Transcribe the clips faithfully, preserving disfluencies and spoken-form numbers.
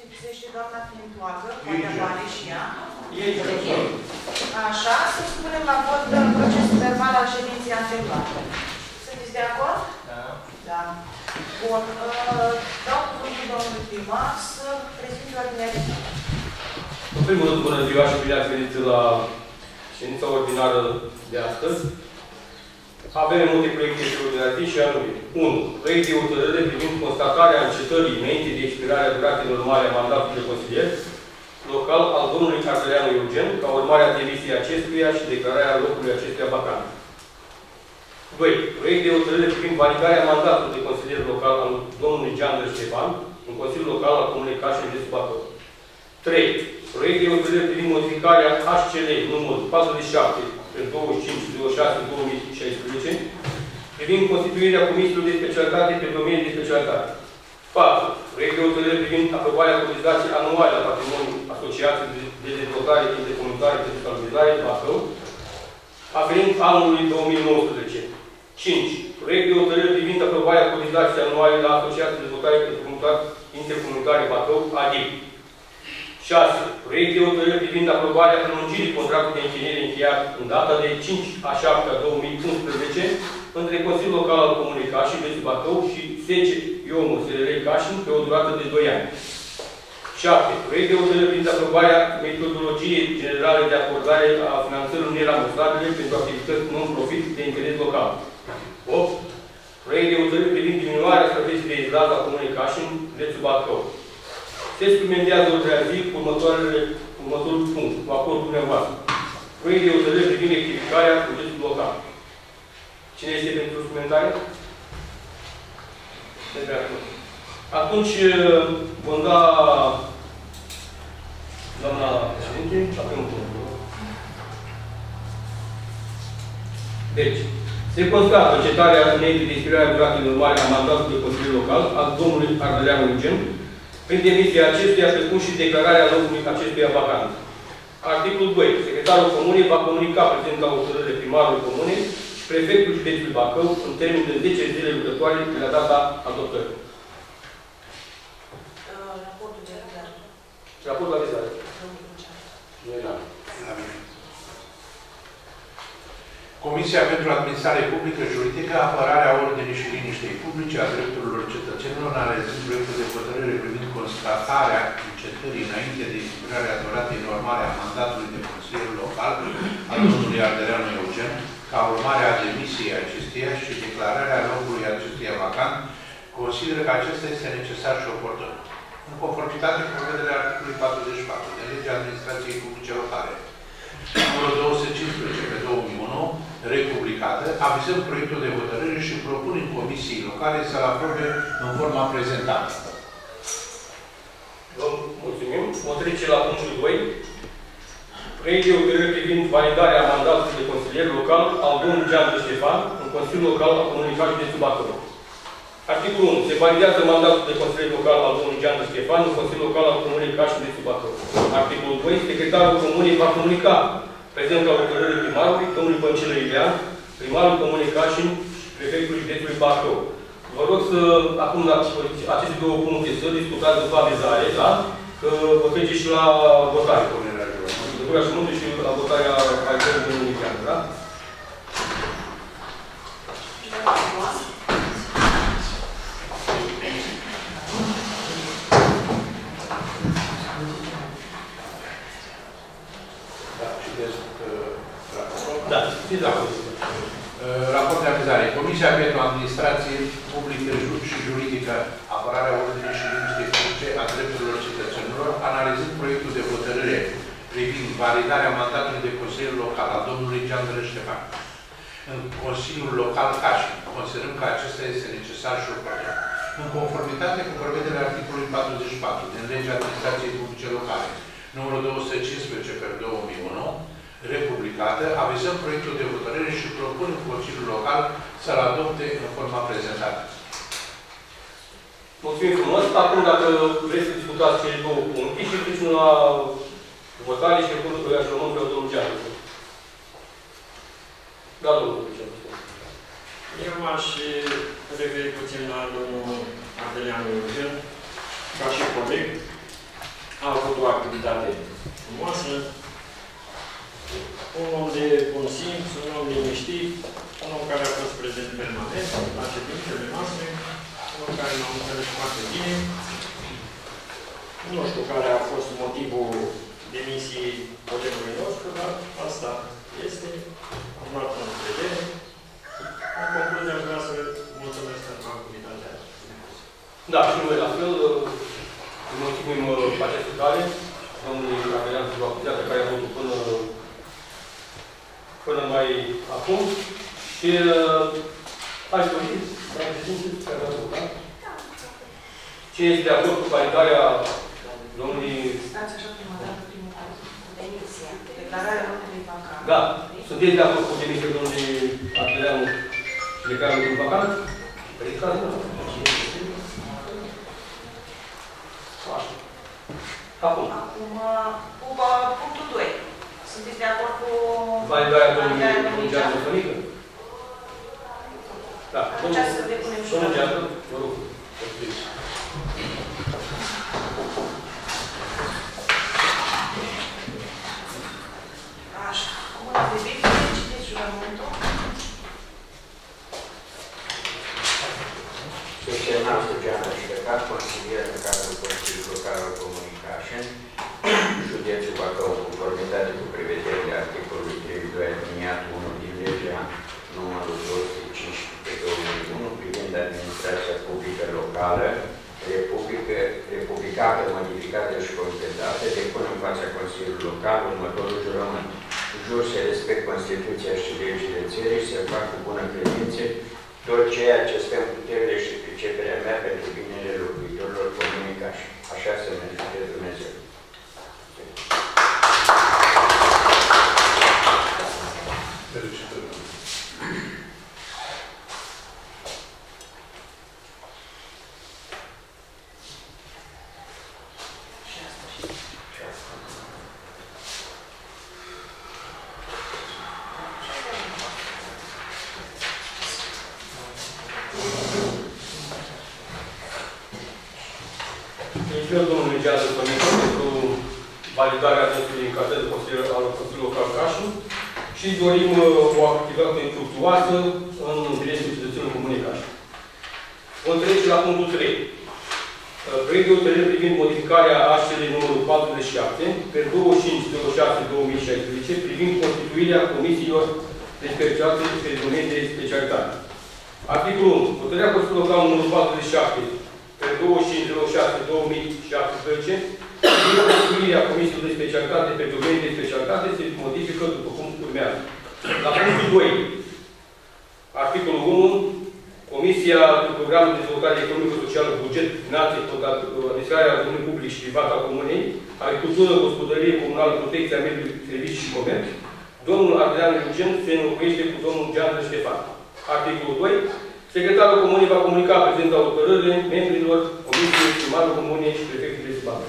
lipsește doamna Clintoagă, poate apare și ea. Ei, așa, să spunem la vot procesul verbal al ședinței anterioare. Sunteți de acord? Da. Da. Bun. Dau cuvântul domnului primar să prezinte ordinea de zi. În primul rând, bună ziua și bine ați venit la ședința ordinară de astăzi. Avem multe proiecte extraordinare și anume unu. Proiect de hotărâre privind constatarea încetării înainte de expirarea duratei normale a mandatului de consilier local al domnului Ardeleanu Eugen, ca urmare a demisiei acestuia și declararea locului acestuia vacant. doi. Proiect de hotărâre privind validarea mandatului de consilier local al domnului Geandră Ștefan în Consiliul Local al Comunei Cașin de Bacău. trei. Proiect de hotărâre privind modificarea H C L numărul patruzeci și șapte pe douăzeci și cinci douăzeci și șase două mii șaisprezece privind constituirea comisiilor de specialitate pe domenii de specialitate. patru. Proiect de hotărâre privind aprobarea cotizației anuale a patrimoniului Asociației de Dezvoltare Intercomunitară de Stabilizare Bacău, aferent anului două mii nouăsprezece. cinci. Proiect de hotărâre privind aprobarea cotizației anuale la Asociația de Dezvoltare Intercomunitare Bacău, A D I B. șase. Proiect de hotărâre privind aprobarea prelungirii contractului de închiriere încheiat în data de cinci a șaptea două mii unsprezece între Consiliul Local al Comunei Cașin, Veți Bacău și S C Iomu S R L Cașin pe o durată de doi ani. șapte. Proiect de hotărâre privind aprobarea metodologiei generale de acordare a finanțărilor nerambursabile pentru activități non-profit de interes local. opt. Proiect de hotărâre privind diminuarea străveții de izlaz a Comunei Cașin, Veți Bacău. Se suplimentează ordinea zi cu următorul punct, cu acordul dumneavoastră. Proiect de hotărâre privind rectificarea bugetului local. Cine este pentru suplimentare? Atunci vom da, doamna președinte, la primul punct. Deci, se constată încetarea înainte de expirarea duratei normale a mandatului de consilier local al domnului Ardeleanu Eugen, prin demisia acestuia, precum și declararea locului acestuia vacant. Articolul doi. Secretarul Comunei va comunica prezenta hotărâre primarului Comunei și prefectul județului Bacău în termen de zece zile lucrătoare de la data adoptării. Raportul de avizare. Raportul de avizare. Comisia pentru Administrare Publică, Juridică, Apărarea Ordinii și Liniștei Publice a Drepturilor Cetățenilor, analizând proiectul de hotărâre privind constatarea încetării înainte de expirarea duratei normale a mandatului de consilier local al domnului Ardeleanu Eugen, ca urmare a demisiei acesteia și declararea locului acestuia vacant, consideră că acesta este necesar și oportun. În conformitate cu prevederea articolului patruzeci și patru din Legea Administrației Publice Locale, numărul două sute cincisprezece pe două mii unu, republicată, avizăm proiectul de hotărâre și propunem Comisiei Locale să-l aprobe în forma prezentată. Vă mulțumim. O trece la punctul doi. Proiect de hotărâre privind validarea mandatului de consilier local al domnului Geandră Ștefan în Consiliul Local al Comunei Cașin de Bacău. Articolul unu. Se validează mandatul de consilier local al domnului Geandră Ștefan în Consiliul Local al Comunei Cașin de Bacău. Articolul doi. Secretarul Comunei va comunica prezența hotărârii primarului, domnului Băncilă Ilean, primarul Comunei Cașin și prefectul județului Bacău. Vă rog să, acum, la aceste două puncte, să discutați după avizare, da? Că vă trece și la votare. Lucrurile și multe și la votarea avizării domnului Ilean, da? Da, știți dacă raport de avizare. Comisia pentru Administrație Publică și Juridică, Apărarea Ordinii și Liniștei Publice a Drepturilor Cetățenilor, analizând proiectul de hotărâre privind validarea mandatului de consilier local al domnului Geandră Ștefan în Consiliul Local Cașin, considerăm că acesta este necesar și oportun. În conformitate cu prevederea articolului patruzeci și patru din Legea Administrației Publice Locale, numărul două sute cincisprezece pe două mii unu, republicată, avizăm proiectul de hotărâre și propunem Consiliul Local să-l adopte în forma prezentată. Mulțumim frumos. Acum, dacă vreți să discutați cele două puncte și trecem la votare și recursul de așurământ pe domnul Geandră. Da, domnul Geandră. Eu m-aș referi puțin la domnul Ardeleanu Eugen, ca și coleg. o activitate frumoasă, un om de bun simț, un om liniștit, un om care a fost prezent permanent la ședințele noastre, un om care m-a înțeles foarte bine. Nu știu care a fost motivul demisiei colegului nostru, dar asta este. Am luat în vedere. În concluzie, am vrea să mulțumesc pentru activitatea. Da, și noi la fel, îi mulțumim pe această cale, domnului Adrian Zubacuzea, care a avut până, până mai acum. Și aș dori, doamne președinte, care a avut, da? Cine este de acord cu validarea domnului... Stați așa prima dată, primul caz, cu demisia, declararea locului vacant. Da, sunteți de acord cu demisia domnului Adrian și declararea locului vacant? Păi, caz, nu. Acum. Acum, cu uh, punctul doi. Sunteți de acord cu validarea domnului Geantă Fănică? Da. Atunci să depunem și domnul Geantă, vă rog. Așa. Acum la debiție, citiți jurământul. Semnat Geantă Ștecat, consilier în cadrul Consiliului Local al Comunei Cașin, județul Bacău, în conformitate cu prevederile articolului treizeci și doi aliniatul unu din legea numărul două sute cincisprezece pe două mii unu privind administrația publică locală, republică, republicată, modificată și completată, depun în fața Consiliului Local următorul jurământ. Jur să respect Constituția și legile țării, să fac cu bună credință tot ceea ce stă în puterile și priceperea mea pentru binele locuitorilor Comunei Cașin. Așa să ne ajute Dumnezeu. Felicitări. Mulțumesc domnului Geantă Fănică pentru validarea acestui încadrări de consilier al Consiliului Local Cașin și dorim o activitate fructuoasă în interesul cetățenilor Comunei Cașin. Vom trece la punctul trei. Proiect de hotărâre privind modificarea A S L numărul patruzeci și șapte pe douăzeci și cinci zero șase două mii șaisprezece privind constituirea comisiilor de specialitate pe domenii de specialitate. Articolul unu. Hotărârea Consiliului Local numărul patruzeci și șapte pe douăzeci și cinci zero șase două mii șaptesprezece privind constituirea comisiilor de specialitate pe domenii de specialitate se modifică după cum urmează. La punctul doi. Articolul unu. Comisia de Program de Dezvoltare Economică, Socială, Buget, Finanțe, Administrarea Domeniului Public și Privat al Comunei, Agricultură, Gospodărie Comunală, Protecția Mediului, Servicii și Comerț, domnul Adrian Eugen se înlocuiește cu domnul Geantă Ștefan. Articolul doi. Secretarul Comunei va comunica prezenta hotărârile membrilor Comisiei, primarul Comunei și prefectul de Sibal.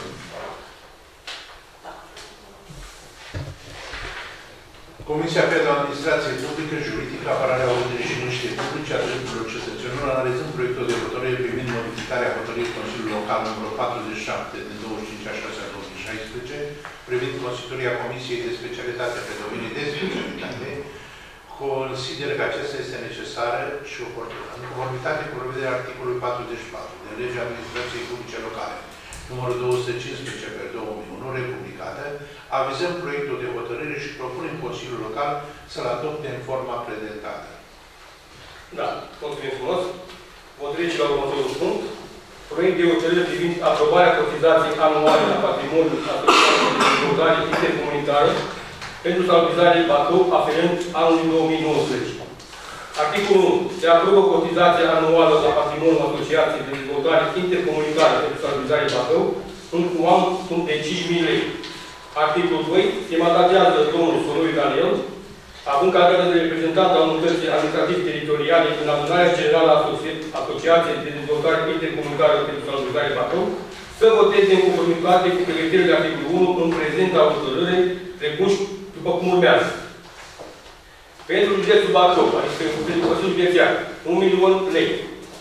Comisia pentru Administrație Publică, Juridică, Apărarea Ordinii și Liniștii Publice a Drepturilor Cetățenilor, analizând proiectul de hotărâre privind modificarea hotărârii Consiliului Local numărul patruzeci și șapte din douăzeci și cinci a șasea două mii șaisprezece, privind constituirea Comisiei de Specialitate pe domenii de specialitate, consider că acesta este necesară și oportună. În conformitate cu prevederea articolului patruzeci și patru din Legea Administrației Publice Locale, numărul două sute cincisprezece pe două mii unu, republicată, avizăm proiectul de hotărâre și propunem Consiliul Local să-l adopte în forma prezentată. Da, mulțumim frumos. Vom trece la următorul punct. Proiect de hotărâre privind aprobarea cotizației anuale la patrimoniul Asociației de Dezvoltare Intercomunitară pentru salubrizare Bacău aferent anului două mii nouăsprezece. Articolul unu. Se aprobă cotizația anuală la patrimoniul Asociației de Dezvoltare Intercomunitară pentru salubrizare Bacău în cuantum de cinci mii lei. Articolul doi. Se mandatează domnul Soroiu Daniel, având calitate de reprezentant al unității administrativ-teritoriale în adunarea generală a Asociației de Dezvoltare Intercomunitară pentru salubrizare Bacău, să voteze în conformitate cu prevederile articolul unu în prezenta hotărâre, precum și după cum urmează. Pentru județul Bacău, adică pentru Consiliul Județean, un milion lei.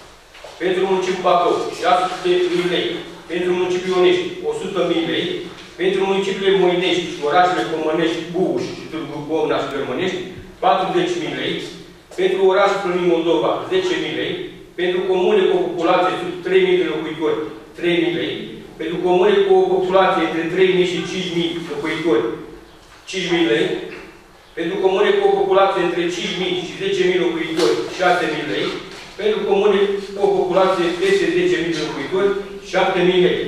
Pentru municipiul Bacău, șase sute mii lei. Pentru municipiul Ionești, o sută mii lei. Pentru municipiile Moinești și orașele Comănești, Buș și Târgu Comna și Gărmănești, patruzeci de mii lei. Pentru orașul Plănin Moldova, zece mii lei. Pentru comune cu o populație sub trei mii de locuitori, trei mii lei. Pentru comune cu o populație între trei mii și cinci mii locuitori, cinci mii lei. Pentru comune cu o populație între cinci mii și zece mii locuitori, șase mii lei. Pentru comune cu o populație peste zece mii de locuitori, șapte mii lei.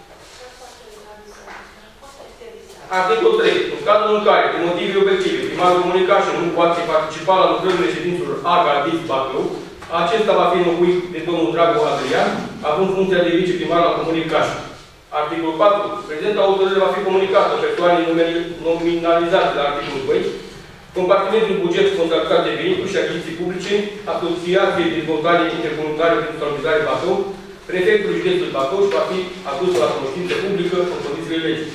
Articolul trei. În cazul în care, din motive obiective, primarul comunicașul nu poate participa la lucrările ședințelor A G A D I S Bacău, acesta va fi înlocuit de domnul Drago Adrian, având funcția de viceprimar la comunicașul. Articolul patru. Prezenta hotărâre va fi comunicată persoanei nominalizate la articolul doi, compartimentul buget contractat de venituri și achiziții publice, Asociației de Dezvoltare Intercomunitare pentru Stabilizare Bacău, prefectul județului Bacău și va fi adus la cunoștință publică în condițiile legii.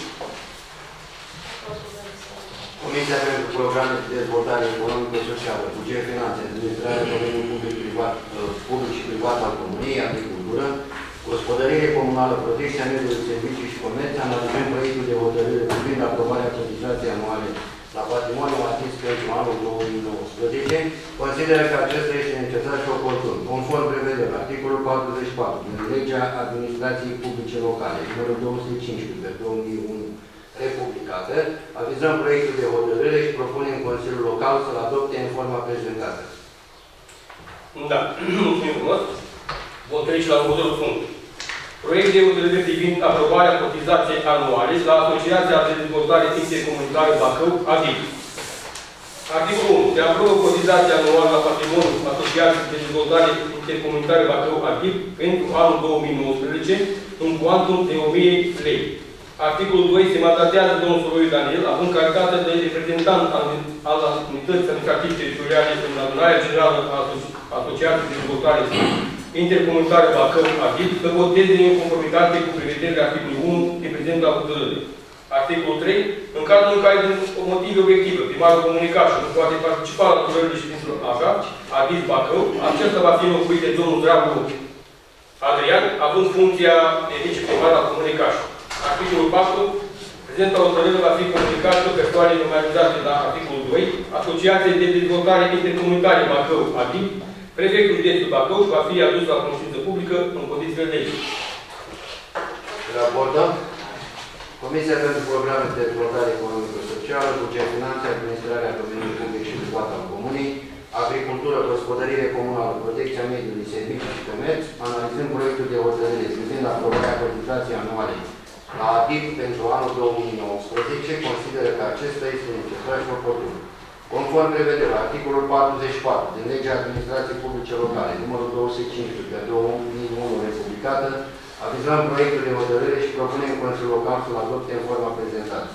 Comisia pentru Programe de Dezvoltare Economică Socială, Buget, Finanțe, Administrarea domeniului public, privat, public și privat al Comunei, Agricultură, Gospodărire Comunală, Protecția Mediului, Servicii și Comerț, analizând proiectul de hotărâre privind aprobarea cotizației anuale la patrimoniul atins pentru anul două mii nouăsprezece, consideră că acesta este necesar și oportun, conform prevederilor articolul patruzeci și patru din Legea Administrației Publice Locale, numărul două sute cincisprezece pe două mii unu, republicată, avizăm proiectul de hotărâre și propunem Consiliul Local să-l adopte în forma prezentată. Da, mulțumim frumos. Vom trece la următorul punct. Proiect de hotărâre privind aprobarea cotizației anuale la Asociația de Dezvoltare Intercomunitară Bacău, A D I B. Articolul unu. Se aprobă cotizația anuală la patrimoniul Asociației de Dezvoltare Intercomunitară Bacău, A D I B, pentru anul două mii nouăsprezece, în cuantum de o mie lei. Articolul doi. Se mandatează domnul Soroiu Daniel, având calitate de reprezentant al unității administrative teritoriale în adunarea generală a Asociației de Dezvoltare Intercomunitară Bacău, A D I B, să voteze în conformitate cu prevederile articolului unu de prezentă hotărâre. Articolul trei. În cazul în care, din motive obiective, primarul comunicașul nu poate participa la lucrările ședințelor A G A, A D I S Bacău, acesta va fi înlocuit de domnul Drago Adrian, având funcția de viceprimar la comunicașul. Articolul patru. Prezenta hotărâre va fi comunicată persoanei nominalizate la articolul doi, Asociației de Dezvoltare Intercomunitare Bacău, A D I B, prefectul județului Bacău va fi adus la cunoștință publică în condițiile legii. Raportăm. Comisia pentru Programe de Dezvoltare Economică Socială, Buget, Finanțe, Administrarea domeniului public și privat al Comunei, Agricultură, Gospodărire Comunală, Protecția Mediului, Servicii și Comerț, analizând proiectul de hotărâre privind aprobarea cotizației anuale la A D I B pentru anul două mii nouăsprezece, consideră că acesta este necesar și oportun. Conform prevederilor articolul patruzeci și patru din Legea Administrației Publice Locale, numărul două sute cincisprezece pe două mii unu, republicată, avizăm proiectul de hotărâre și propunem Consiliul Local să-l adopte în forma prezentată.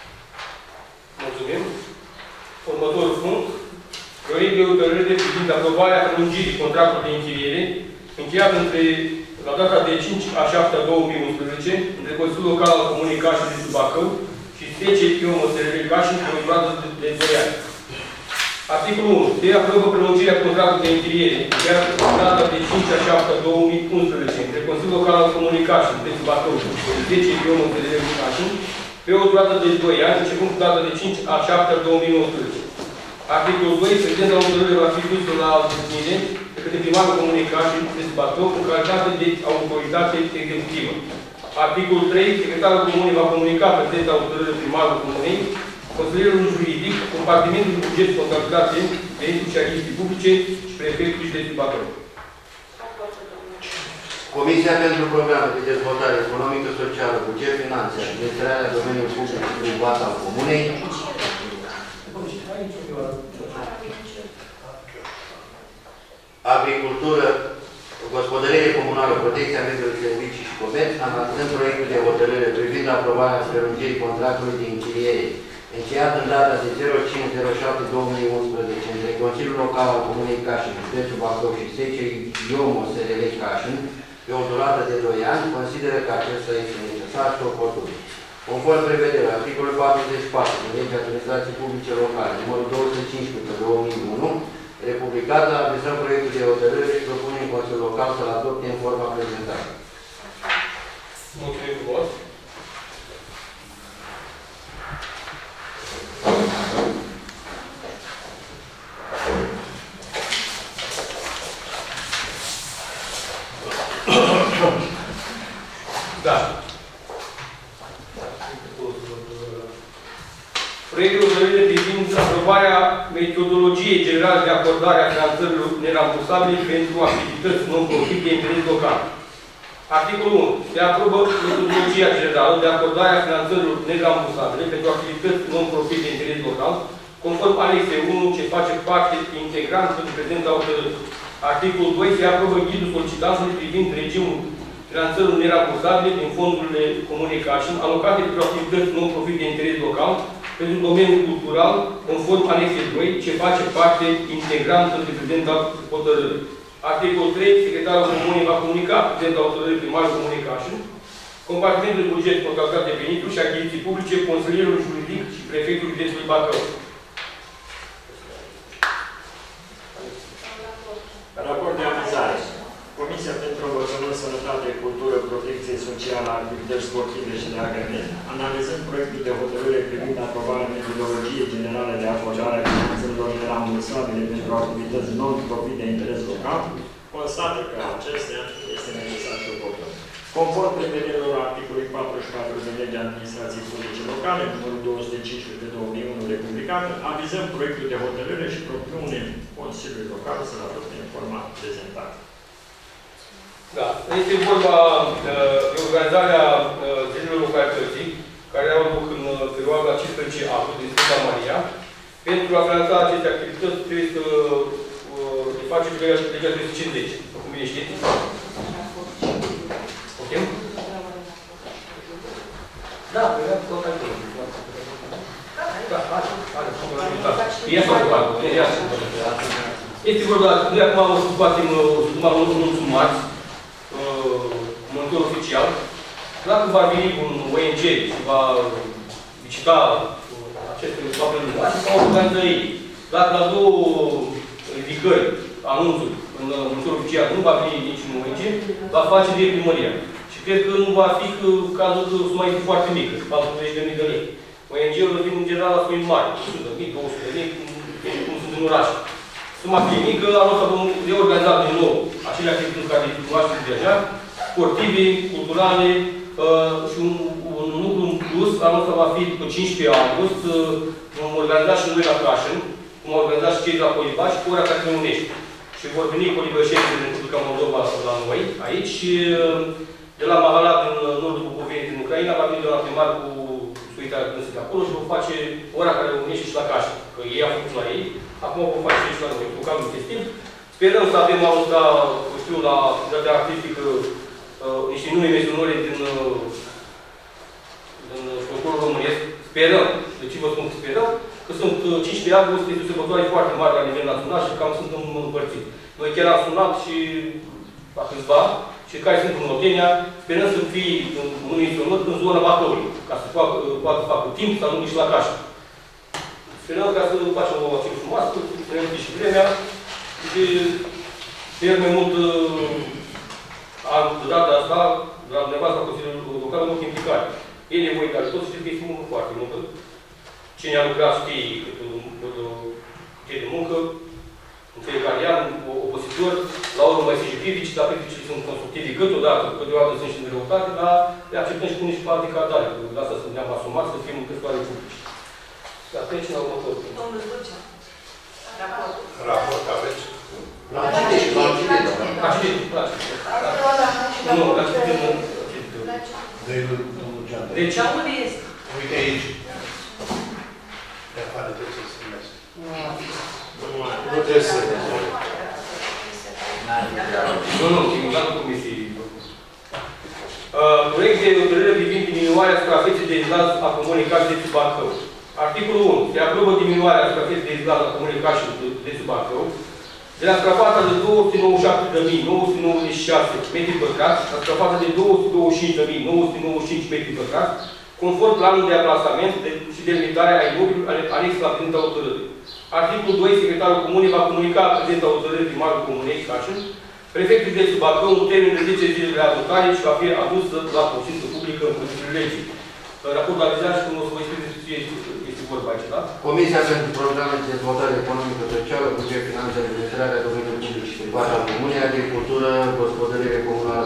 Mulțumim. Următorul punct. Proiect de hotărâre privind aprobarea prelungirii contractului de închiriere încheiat între la data de cinci a șaptea două mii unsprezece între Consiliul Local al Comunei Cașin de Bacău și S T C Iomo S R L Cașin pe o durată de doi ani. Articolul unu. Se aprobă prelungirea contractului de închiriere încheiat la data de cinci a șaptea două mii unsprezece între Consiliul Local al Comunei Cașin de Bacău și S T C Iomo S R L Cașin pe o durată de doi ani, începând cu data de cinci a șaptea două mii nouăsprezece. Articolul doi. Prezenta hotărâre va fi dusă la întâlnire de către primarul Comunei Cașin de Bacău în calitate de autoritate executivă. Articolul trei. Secretarul Comunei va comunica prezenta hotărâre primarul Comunei, consilierul juridic, compartimentul buget contabilitate, venituri și achiziții publice și prefectul județului Bacău. Comisia pentru Programe de Dezvoltare Economică Socială, Buget, Finanțe, Administrarea domeniului public și privat al Comunei, Agricultură, Gospodărire Comunală, Protecția Mediului, Servicii și Comerț, analizând proiectul de hotărâre privind aprobarea prelungirii contractului de închiriere încheiat în data de zero cinci zero șapte două mii unsprezece între Consiliul Local al Comunei Cașin, județul Bacău și S T C Iomo S R L Cașin pe o durată de doi ani, consideră că acesta este necesar și oportun. Conform prevederilor articolul patruzeci și patru din Legea Administrației Publice Locale, numărul două sute cincisprezece pe două mii unu, republicată, avizăm proiectul de hotărâre și propunem Consiliul Local să-l adopte în forma prezentată. Mulțumim frumos. Proiect de hotărâre privind aprobarea metodologiei generale de acordare a finanțărilor nerambursabile pentru activități non-profit de interes local. Articolul unu. Se aprobă metodologia generală de acordare a finanțărilor nerambursabile pentru activități non-profit de interes local, conform anexe unu, ce face parte integrantă din prezenta hotărâre. Articolul doi. Se aprobă ghidul solicitantului privind regimul finanțărilor nerambursabile din fondurile Communication alocate pentru activități non-profit de interes local pentru domeniul cultural, conform anexe doi, ce face parte integrantă din prezenta hotărâre. Articolul trei. Secretarul Comunei va comunica prezenta hotărâre primarul Communication, compartimentul de buget contractat de venituri și achiziții publice, consilierul juridic și prefectul județului Bacău. Raport de avizare. Comisia pentru Învățământ, Sănătate, Cultură, Protecție Socială, Activități Sportive și de Agrement, analizând proiectul de hotărâre privind aprobarea metodologiei generale de acordare a finanțărilor nerambursabile pentru activități non-profit de interes local, constată că acestea este necesar și oportun. Conform prevederilor articolului patruzeci și patru din Legea Administrației Publice Locale, numărul două sute cincisprezece pe două mii unu de publicat, avizăm proiectul de hotărâre și propunem Consiliului Local să-l adopte în forma prezentată. Da. Este vorba de organizarea zilelor localității, care au loc în perioada cincisprezece august din Sfânta Maria. Pentru a finanța aceste activități trebuie să le facem pe legea trei sute cincizeci. Cum bine știți? Ok? Da, pe legea tot acolo. Da, are, are. Ia să ocupat. Este vorba, noi acum o să facem anunțul marți, monitor oficial. Dacă va veni un O N G și va licita aceste oameni, va organiza ei. Dacă la două ridicări, anunțuri, în monitor oficial nu va veni niciun O N G, va face de primăria. Și cred că nu va fi cazul că suma este foarte mică, patruzeci de mii de lei. O N G-urile vin în general la sumi mari, o sută de mii, două sute de mii, cum sunt în oraș. Suma fi mică, anul ăsta vom reorganiza din nou acele activități care le cunoaștem deja, sportive, culturale uh, și un, un lucru în plus, anul ăsta va fi după cincisprezece august, uh, vom organiza și noi la Cașin, cum au organizat și cei de la Polibaș, cu ora care se unește. Și vor veni colibășenii din Republica Moldova la noi, aici, și uh, de la Mahala, din nordul Bucovinei, din Ucraina, va veni de la primar cu suitarea dânsă de acolo și vom face ora care unește și la Cașin, că ei au făcut la ei. Acum vom face și la noi, cu calul festiv. Sperăm să avem anul ăsta, știu, la activitatea artistică, uh, niște nume menționări din, uh, din folclorul românesc. Sperăm, de ce vă spun că sperăm? Că sunt uh, cincisprezece august, este o sărbătoare foarte mare la nivel național și cam sunt împărțiți. Noi chiar am sunat și la câțiva, și care sunt în Oltenia, sperăm să fie un menționat în zona Bacăului, ca să poată, poată facă timp să ajungă și la Cașa. Sperăm ca să facem o acțiune frumoasă, să ne și vremea și sper mai mult de data asta, de la dumneavoastră, Consiliul Local, mult implicare. E nevoie de ajutor, să știți că este muncă foarte multă. Cine a lucrat știe că de muncă, în fiecare an, opositor, la urmă mai sunt și critici, dar criticii sunt constructivi câteodată, câteodată sunt și în greutate, dar le acceptăm și punem și pe alte cadare. De asta să ne-am asumat să fim câțiva publici. Dar trece la următorul. Domnul Dulcea. Raport. Raport aveți? La citit, la citit. La citit, la citit. Nu, la citit nu. Dă-i domnul Geantă. Deci, unde este? Uite aici. De afară trebuie să-i strâmbesc. Nu trebuie să... Nu, nu, simultantul comisiei. Proiect de hotărâre privind diminuarea suprafeței de izlaz a comunicației de Bacău. Articolul unu. Se aprobă diminuarea suprafeței de izlaz a comunicației de Bacău de la strafata de două sute nouăzeci și șapte de mii nouă sute nouăzeci și șase metri pătrați la strafata de două sute douăzeci și cinci de mii nouă sute nouăzeci și cinci metri pătrați, conform planului de aplasament de, și delimitare a imobilului anex la prezenta hotărâre. Articolul doi. Secretarul Comunei va comunica prezenta hotărâre primarul Comunei Cașin, prefectul de Bacău, un termen de zece zile de adoptare și va fi adus la conștiință publică în condițiile legii. Raportul avizat și cum o să vă explic despre ce este vorba aici, da? Comisia pentru Programe de Dezvoltare Economică Socială, Buget, Finanțe, Administrarea Domeniului Public și Privat al Comunei, Agricultură, Gospodărire Comunală,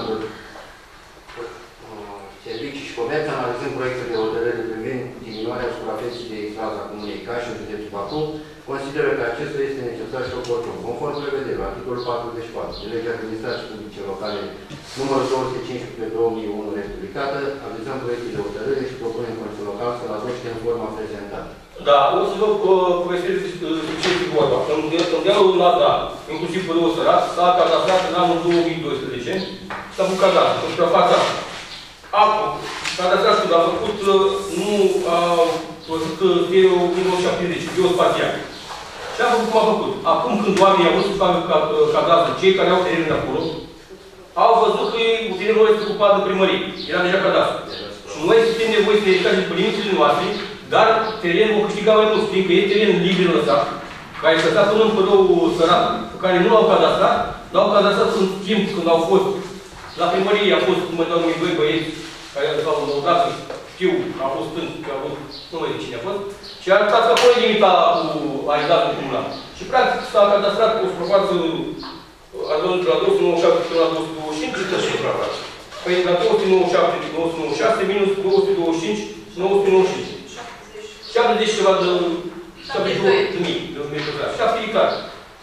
Servicii și Comerț, analizând proiectul de hotărâre privind diminuarea suprafeței de izlaz a al Comunei Cașin, județul Bacău, consideră că acesta este necesar și oportun. Conform prevederilor articolul patruzeci și patru de legea administrației publice locale numărul două sute cincisprezece pe două mii unu republicată, avizăm proiectul de hotărâre și propunem Consiliul Local să-l adopte în forma prezentată. Da, o să vă povestesc ce este vorba. În dealul Lada, inclusiv pe două sărat, s-a cadastrat în anul două mii doisprezece, s-a făcut cadastru, în suprafața. Acum, cadastratul a făcut, nu a văzut că e o mie nouă sute șaptezeci, geospațial. Și a făcut cum a făcut. Acum când oamenii au vrut să facă cadastru, cei care au teren de acolo, au văzut că terenul este ocupat de primărie. Era deja cadastru. Și noi suntem nevoie să ne ridicăm pe limitele noastre, dar terenul o câștiga mai mult, fiindcă e teren liber lăsat, care e lăsat până în părău sărat, pe care nu l-au cadastrat, l-au cadastrat în timp când au fost la primărie, a fost, cum mă dau numai doi băieți, care s-au lăudat, știu că a fost stând, că a fost, nu mai zic cine a fost, și a arătat că acolo e limita cu aidatul comunal. Și practic s-a cadastrat o suprafață a de la două sute nouăzeci și șapte până la două sute douăzeci și cinci. Câtă suprafață? Păi la două sute nouăzeci și șapte, două sute nouăzeci și șase, minus două sute douăzeci și cinci, nouă sute nouăzeci și cinci. șaptezeci ceva de șaptezeci de mii de metri pătrați. șapte hectare.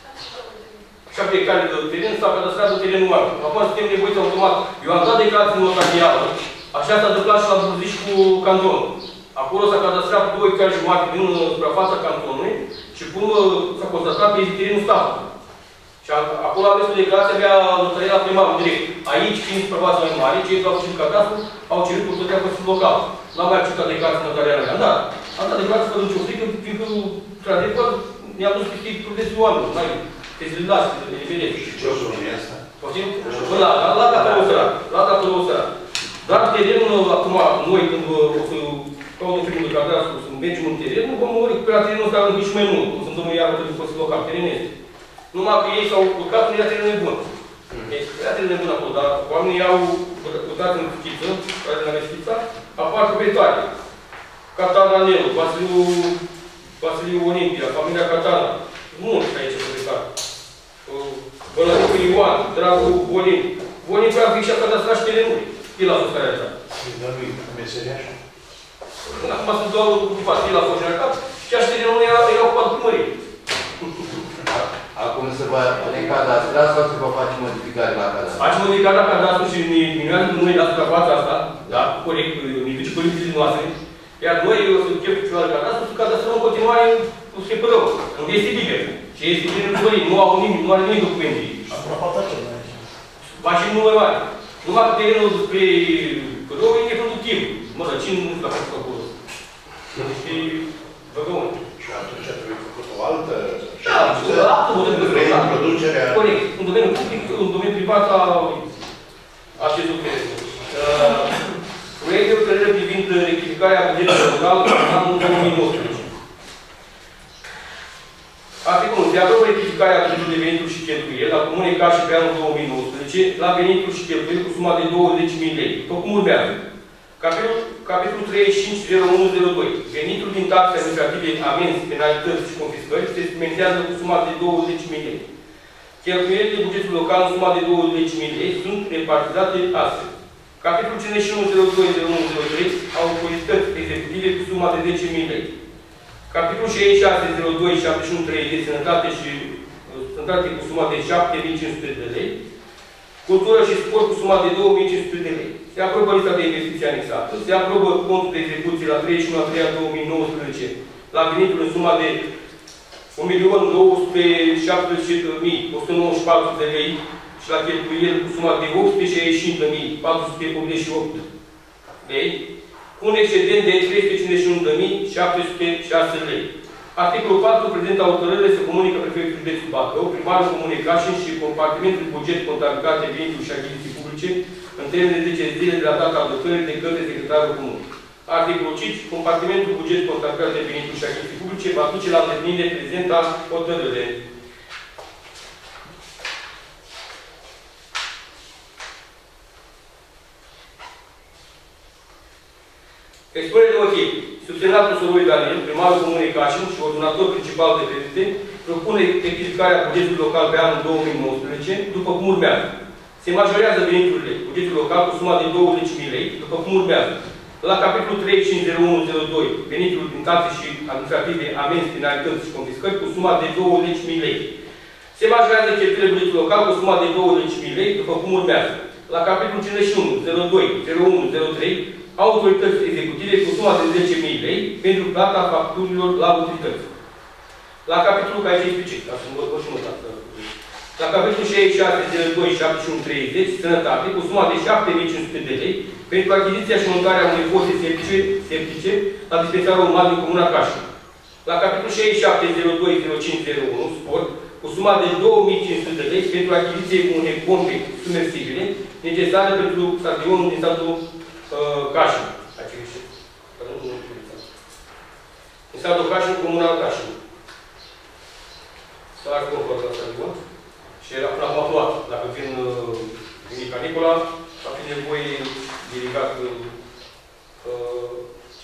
șapte hectare de teren s-a cadastrat de teren uman. Acum suntem nevoiți automat. Eu am dat declarație în notarială, așa s-a întâmplat și la Burziș cu cantonul. Acolo s-a cadastrat două hectare jumate din suprafața cantonului și până s-a constatat că este terenul statului. Și acolo aveți o declarație avea notarială primarul direct. Aici, fiind suprafața mai mare, cei care au făcut cadastru au cerut consultarea Consiliului Local. N-am mai acceptat declarația notarială. Am dat. Am dat declarația fără nicio frică, fiindcă, într-adevăr, ne-am dus peste prudenții oameni. Mai te zililați, te vedeți. Și ce o să numie asta? Poftim? La la capul o sărat. La capul o sărat. Dar terenul, acum, noi, când o să caută primul de cadastru, să mergem în teren, nu vom recupera terenul ăsta încă și mai mult. O să-mi domnul iară trebuie Consiliul Local. Terenul este. Numai că ei s-au culcat, nu era terenul nebun. Era terenul nebun acolo, dar oamenii au căutat în schiță, care ne aveți schița, apar proprietari. Catana Nelu, Vasiliu, Vasiliu Olimpia, familia Catana. Mulți aici proprietari. Bălăricu Ioan, Dragu Bolin. Bolin practic și-a cadastrat și terenul. El a fost care a dat. Dă-lui meseriaș. Acum sunt doar ocupați. El a fost generat și așa terenul era ocupat primărie. Acum se va recadastra sau se va face modificare la cadastru? Face modificare la cadastru și ne diminuează cu noi la suprafața asta, da, corect, ne duce părinții noastre, iar noi o să ducem cu ceva de cadastru, să cadastrăm în continuare cu schepărău, unde este liber. Și este liber cu părinți, nu au nimic, nu are nimic documente. Suprafața ce mai aici? Va și numai mare. Numai că terenul spre părău e neproductiv. Mă, dar cine nu s-a făcut acolo? Este văgăunt. Și atunci trebuie făcut o altă Da, altă model de reintroducerea. Corect. În domeniul public, în domeniul privat a acestui proiect. Proiectul hotărâre privind rectificarea bugetului local în anul două mii nouăsprezece. Articolul unu. Se aprobă rectificarea bugetului de venituri și cheltuieli la Comunei Cașin pe anul două mii nouăsprezece la venituri și cheltuieli cu suma de douăzeci de mii lei. După cum urmează. Capitolul, capitolul treizeci și cinci zero unu zero doi. Venitul din taxe administrative, amenzi, penalități și confiscări se sumentează cu suma de douăzeci de mii lei. Cheltuielile de bugetul local în suma de douăzeci de mii lei sunt repartizate astfel. Capitolul cincizeci și unu zero doi zero unu zero trei. Autorități executive cu suma de zece mii lei. Capitolul șaizeci și șase zero doi șapte unu trei de sănătate și sănătate cu suma de șapte mii cinci sute de lei. Cultură și sport cu suma de două mii cinci sute de lei. Se aprobă lista de investiții anexată. Se aprobă contul de execuție la treizeci și unu a treia două mii nouăsprezece la venitul în suma de un milion două sute șaptezeci de mii o sută nouăzeci și patru de lei și la cheltuieli cu suma de opt sute șaizeci și cinci de mii patru sute optzeci și opt lei, cu un excedent de trei sute cincizeci și unu de mii șapte sute șase lei. Articolul patru. Prezintă hotărârile se comunică prefectul județului Bacău, primarul Comunei Cașin și compartimentul buget, contabilitate, venituri și achiziții publice în termen de zece zile de la data adoptării de către secretarul comun. Articolul cinci. Compartimentul buget, contabilitate, venituri și achiziții publice va duce la îndeplinire prezenta hotărâre. Expunere de motiv. Subsemnatul Soroi Daniel, primarul Comunei Cașin și ordonator principal de credite, propune rectificarea bugetului local pe anul două mii nouăsprezece, după cum urmează. Se majorează veniturile bugetului local cu suma de douăzeci de mii lei, după cum urmează. La capitolul treizeci și cinci zero unu zero doi, venitul din taxe și administrative, amenzi, penalități și confiscări cu suma de douăzeci de mii lei. Se majorează cheltuielile bugetului local cu suma de douăzeci de mii lei, după cum urmează. La capitolul cincizeci și unu zero doi zero unu zero trei, autorități executive cu suma de zece mii lei pentru plata facturilor la utilități. La capitolul care este specific, ca să nu vă și notați. La capitolul șaizeci și șase zero doi șaptezeci și unu treizeci, sănătate, cu suma de șapte mii cinci sute de lei pentru achiziția și montarea unei foste septice, septice la dispensarul uman din Comuna Cașin. La capitolul șaizeci și șapte zero doi zero cinci zero unu, sport, cu suma de două mii cinci sute de lei pentru achiziție unei pompe submersibile necesare pentru stadionul din satul uh, Cașin. Din satul Cașin, Comuna Cașin. S-a conform la stadion. Și până acum aflat, dacă vin, vin canicola, va fi nevoie de irigat uh,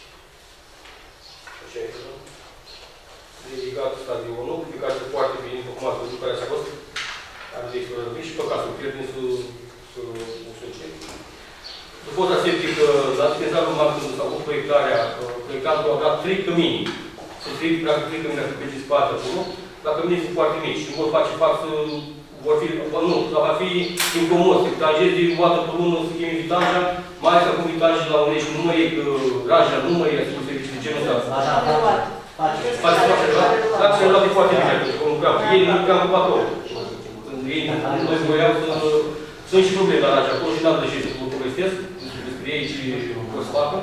așa e, de irigat stadionul, pe care se poate bine informat cu care s-a fost, are de explorări și păcat să pierdem să o sucem. După asta se zic că la dispensarul uman când s-a făcut proiectarea, proiectantul a dat trei cămini. Sunt trei, practic, trei cămini dacă pe spate acolo, dar căminii sunt foarte mici și vor face față. Vor fi, nu, dar va fi incomod, să tanjezi de o dată pe lună, să chemi vitanja, mai ales acum vitanjii la unești, nu mai e că raja, nu mai e să serviciu de genul ăsta. Face foarte rău, dar se luat foarte bine, pentru că lucram. Ei nu lucram cu patrou. Când ei nu voiau să... Sunt și probleme la raja, acolo și n-am de ce să vă povestesc, despre ei ce vor să facă.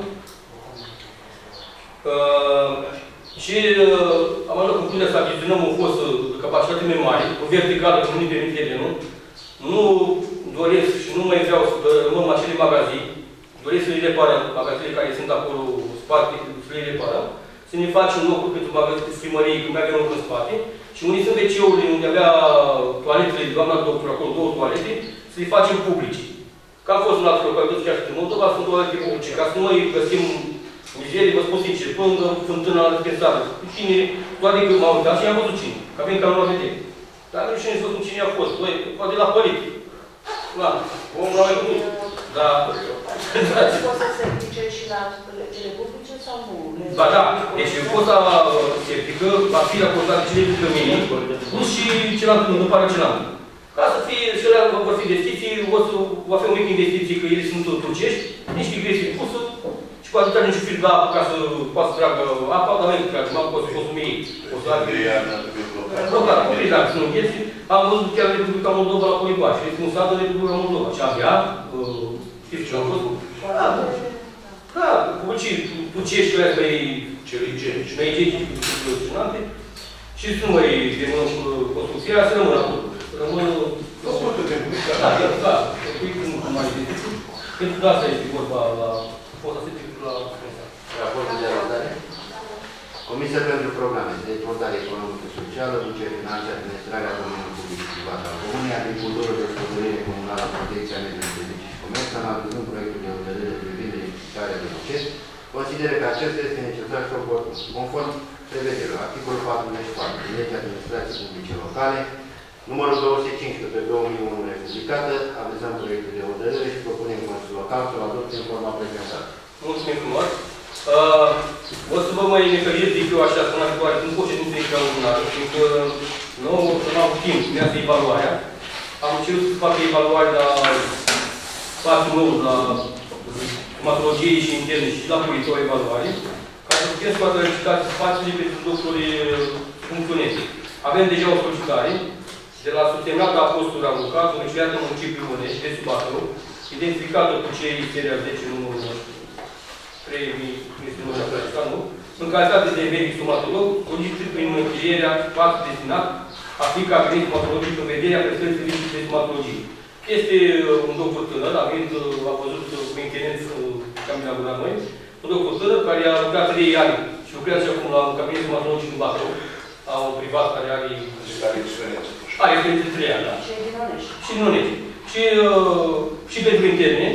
Și uh, am ajuns la concluzia să achiziționăm o fostă de capacitate mai mare, o verticală, cum nu permite terenul. Nu doresc și nu mai vreau să rămân acele magazii. Doresc să le reparăm, magazinele care sunt acolo în spate, să le reparăm. Să ne facem locuri pentru magazii, primării, când avem locuri în spate. Și unii sunt ve ce-urile unde avea toaletele, doamna doctor, acolo două toalete, să le facem publice. Că am fost în altă localități chiar în Moldova, sunt toalete publice, ca să nu mai găsim mizerii, vă spun sincer, până fântână la dispensară. Cu cine, toate că m-au uitat și am văzut cine, că avem cam la vedere. Dar nu știu să spun cine a fost, băi, poate la părit. Da, omul la mai bun. Da. Poți să se ridice și la cele publice sau nu? Ba da, deci fosta septică va fi raportată cele cu cămini, plus și celălalt, nu pare celălalt. Ca să fie, și alea vor fi investiții, o să, va fi o mică investiție, că ele sunt turcești, niște greșeli pusă, și poate trage niște fir de apă ca să poată să tragă apa, dar nu trage, m-am fost consumii. O să trage. Blocat, copii, dacă să nu îngheți. Am văzut chiar Republica Moldova la Polibaș, este un sat în Republica Moldova. Și abia, știți ce am fost? Da, da, cu ce turcești, care mai Celigenici. mai igienici, soluționante, și să nu mai demânăm construcția, să rămână acolo. Rămână... Nu sunt de timp. Da, da, nu mai zic. Pentru că asta este vorba la fosta septică la dispensar. Raportul de realizare. Comisia pentru Programe de Dezvoltare Economică Socială, buget, finanțe, administrarea domeniului public și privat al Comunei, agricultură, gospodărire comunală, protecția mediului public și comerț, analizând proiectul de hotărâre privind identificarea de buget, consideră că acesta este necesar și oportun. Conform prevederilor, articolul patruzeci și patru din legea administrației publice locale, numărul două sute cincisprezece pe două mii unu republicată, avizăm proiectul de hotărâre și propunem Consiliul Local să-l adopte în forma prezentată. Mulțumim frumos! Uh, o să vă mai necăjesc, zic eu așa, spune actuale, nu pot să nu se extraordinară, pentru că nu am avut timp, mi-a să evaluarea. Am cerut să facă evaluare la spațiul nou, la climatologie și interne și la poliție o evaluare, ca să putem scoate la licitate spațiile pentru doctori funcționeze. Avem deja o solicitare de la subsemnată apostolul avocat, domiciliată în municipiul Mănești, de sub Bacău, identificată cu cei seria zece, numărul trei mii, este numărul actualizat, nu? În calitate de medic stomatolog, solicită prin închirierea spațiului destinat a fi cabinet stomatologic în vederea prestării servicii de stomatologie. Este un doctor tânăr, a venit, a văzut cu internență cabinetul la noi, un doctor tânăr care a lucrat trei ani și lucrează și acum la un cabinet stomatologic în Bacău, la un privat care are... Are experiență. Are experiență trei ani, da. Și din Onești. Și din Onești. Și, uh, și pentru interne,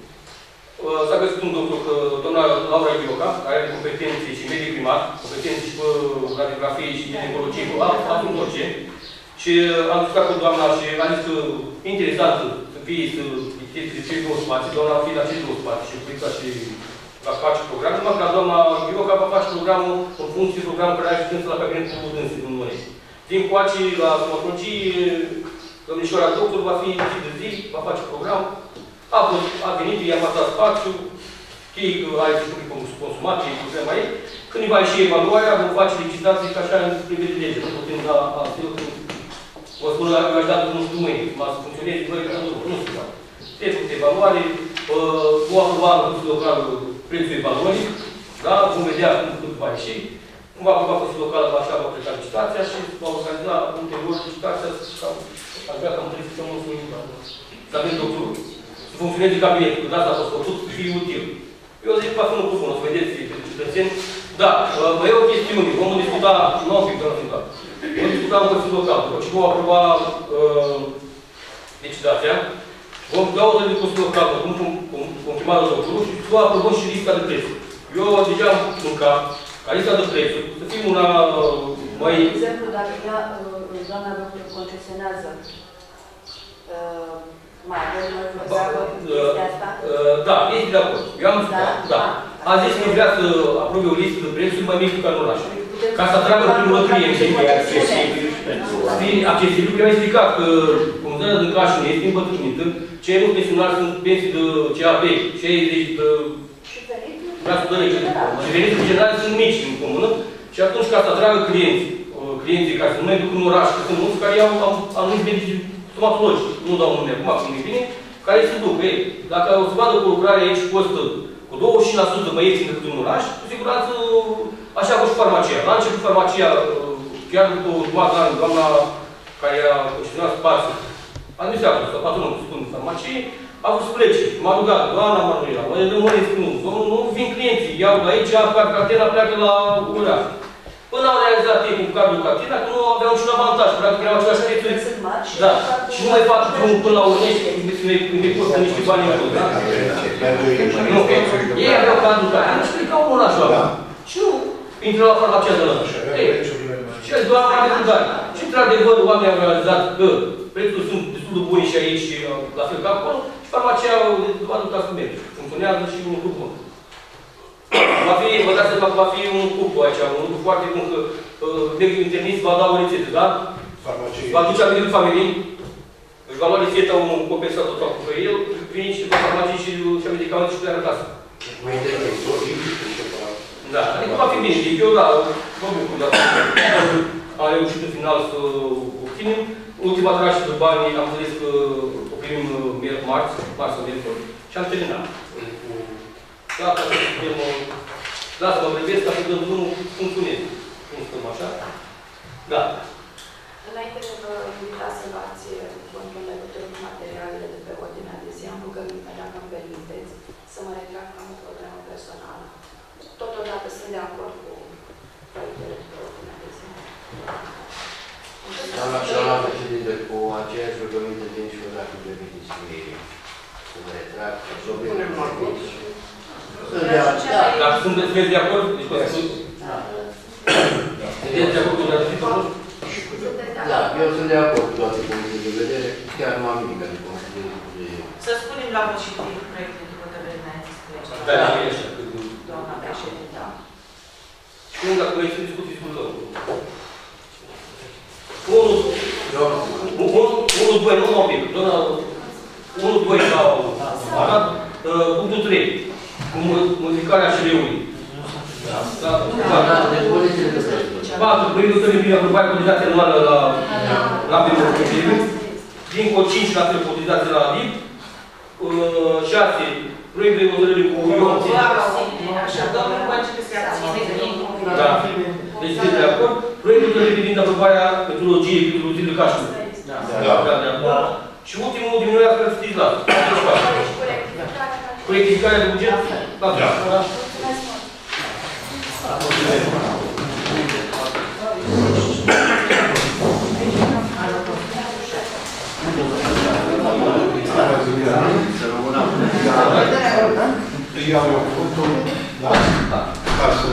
uh, s-a găsit un doctor, uh, doamna Laura Ghioca, care are competențe și medic primar, competențe și pe radiografie și ginecologie, absolut orice. Și uh, am discutat cu doamna și a zis că interesant să fie, să fie cei două spații, doamna a fi la cei două spații și plica și va face programul, numai ca doamna Ioca va face programul în funcție de programul care are ajuns la cabinetul dânsii din Mănești. Din coace la stomatologie, domnișoara doctor va fi zi de zi, va face program. A, a venit, i-am dat spațiu, știi că ai zis consumat, ce e problema ei. Când îi va ieși evaluarea, vom face licitații, ca așa în privilegie. Nu putem da altfel. Vă spun, eu aș da nu știu mâine, m-a să funcționeze, voi, nu știu. Testul de evaluare, cu aproba în Consiliul Local prețul evaluării, da? Vom vedea cum va ieși. Cum va aproba Consiliul Local, așa va pleca licitația și va organiza ulterior licitația și aș vrea ca am trebuie să fim să avem doctorul. Să funcționeze cabinetul, când asta a fost făcut, să fie util. Eu zic că va fi un lucru bun, o să vedeți pentru cetățeni. Da, mai e o chestiune, vom discuta, nu am pic, nu am vom discuta în Consiliul Local, după ce vom aproba uh, licitația, vom da o dată de Consiliul Local, cum confirmat de doctorul și să aprobăm și lista de prețuri. Eu deja am în cap, ca lista de prețuri, să fie una uh, mai... De exemplu, dacă ea, doamna doctor, concesionează, uh, mai avem noi vreo treabă cu chestia asta? Da, este de acord. Eu am spus, da. A zis că vrea să aprobe o listă de prețuri mai mică ca în oraș. Ca să atragă în primul rând clienții. Accesibil, eu am explicat că comunitatea din Cașin este îmbătrânită, cei mulți pensionari sunt pensii de C A P, șaizeci de... Și venituri generale sunt mici în comună și atunci ca să atragă clienții, clienții care să nu mai duc în oraș, că sunt mulți care iau anumiți medicii stomatologi, nu dau nume acum, cum e bine, care se duc. Ei, dacă o să vadă că lucrarea aici costă cu douăzeci și cinci la sută mai ieftin decât în oraș, cu siguranță, așa a fost și farmacia. La început farmacia, chiar după următoarea an, doamna care a concesionat spațiul, administratorul sau patronul, cum spun, farmacie, a vrut să plece. M-a rugat, doamna Manuela, mă rămâneți cu nu, domnul, nu vin clienții, iau de aici, cartela pleacă la oraș. Până au realizat ei cu cardul cartela, că nu aveau niciun avantaj, practic erau același prețuri. Da. Și nu mai fac drumul până la Urnești, îmi costă niște bani în plus, da? Nu, ei aveau cardul cartela și plecau în oraș la bani. Și nu intră la farmacia de la și doamna de rugare. Și într-adevăr, oamenii au realizat că prețurile sunt destul de bune și aici, la fel ca acolo, și farmacia au adoptat cum merge. Funcționează și un lucru bun. Va fi, vă dați seama că va fi un cuplu aici, un lucru foarte bun, că mediul internist va da o rețetă, da? Farmacie. Va duce amintiri familiei, își va lua rețeta un compensator sau cu el, vine și pe farmacie și și medicamente și pleacă acasă. Da, adică va fi bine. Deci eu, da, mă bucur, dar am reușit în final să obținem. Ultima tranșă de bani, am înțeles că o primim marți, marți sau miercuri, și am terminat. Da, ca să putem... Da, să mă privesc ca să dăm drumul funcționeze. Cum stăm așa? Da. Înainte de vă invita să luați contul în legătură cu materialele de pe ordinea de zi, am rugăminte, dacă îmi permiteți, să mă retrag ca o problemă personală. Totodată sunt de acord cu proiectele de pe ordinea de zi. Doamna președinte, cu aceeași rugăminte din și dacă îmi permiteți să mă retrag, Dacă sunteți de acord, deci vă spun. Sunteți de acord cu ratificul? Da, eu sunt de acord cu toate punctele de vedere, chiar nu am nimic de consider. Să spunem la vot și proiectul de hotărâre înainte să trecem. Da, da, e așa. Doamna președinte. Și unul, dacă vrei să discuți, discutăm. Unul, unul, doi, nu un pic. Unul, doi, sau arat. Punctul trei. Cu modificarea H R-ului. patru. Proiectul să revine aprobarea cotizației anuală la biroul respectiv. Dincă cinci la fel cotizație la A D I P. șase. Proiectul de hotărâre cu Ion. Așa, domnul Bănci, că se abține că e inconform. Da. Deci sunteți de acord. Proiectul de privind aprobarea metodologiei pentru de Cașin. Da. Și ultimul diminuarea care știți la. Cu rectificarea de buget? Da. Da. Îi iau eu cuvântul, da? Ca să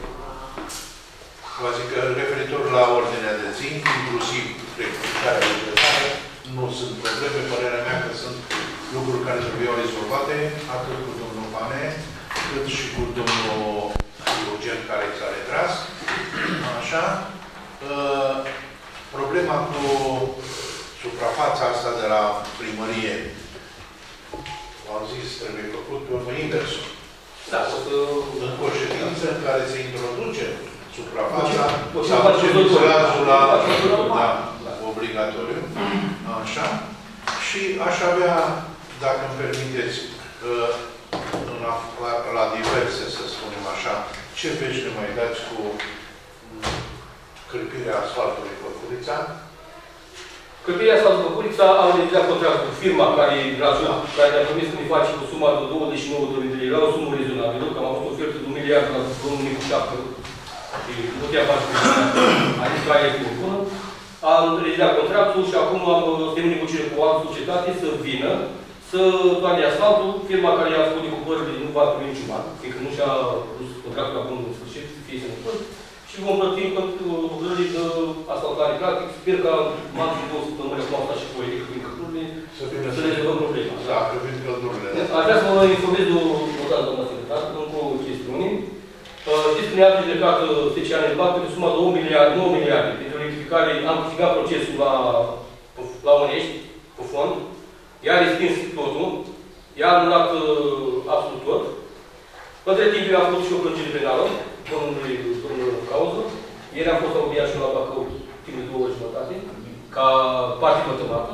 vă zic că referitor la ordinea de zi, inclusiv rectificarea bugetară, nu sunt probleme, părerea mea că sunt lucruri care trebuiau rezolvate, atât cu domnul Pane, cât și cu domnul Eugen care s-a retras. Așa. Uh, problema cu suprafața asta de la primărie. V-am zis, trebuie făcut pe inversul. Da, o să... Încă o ședință în care se introduce suprafața sau cazul la da, obligatoriu. Așa. Și aș avea, dacă îmi permiteți, în afară, la diverse, să spunem așa, ce vești ne mai dați cu cârpirea asfaltului Făcurița? Cârpirea asfaltului Făcurița am realizat contract cu firma care, care ne-a promis că ne face cu suma de douăzeci și nouă de mii de lei. Era o sumă rezonabilă, că am avut o ofertă de un miliard la domnul Nicu Șapcă. Și nu te-a face cu a zis că aia este bună. Am realizat contractul și acum am semnat negociere cu o altă societate să vină să toane asfaltul. Firma care i-a făcut decupările nu va primi niciun ban, fiindcă nu și-a dus contractul acum în sfârșit, să fie sănătos. Și vom plăti lucrările de asfaltare practic. Sper că maxim două săptămâni acum au stat și politic prin căldurile, să rezolvăm problema. Da, că vin căldurile. Aș vrea să vă informez de o dată, doamna secretar, încă o chestiune. Știți că ne-a plecat special în bancă de suma de un miliard, nouă miliarde, pentru rectificare, am câștigat procesul la, la Onești, cu fond, i-a respins totul, i-a anulat absolut tot. Între timp, eu am făcut și o plângere penală, domnului cauză. Ieri am fost audiat și la Bacău, timp de două ori jumătate, ca parte pătămată.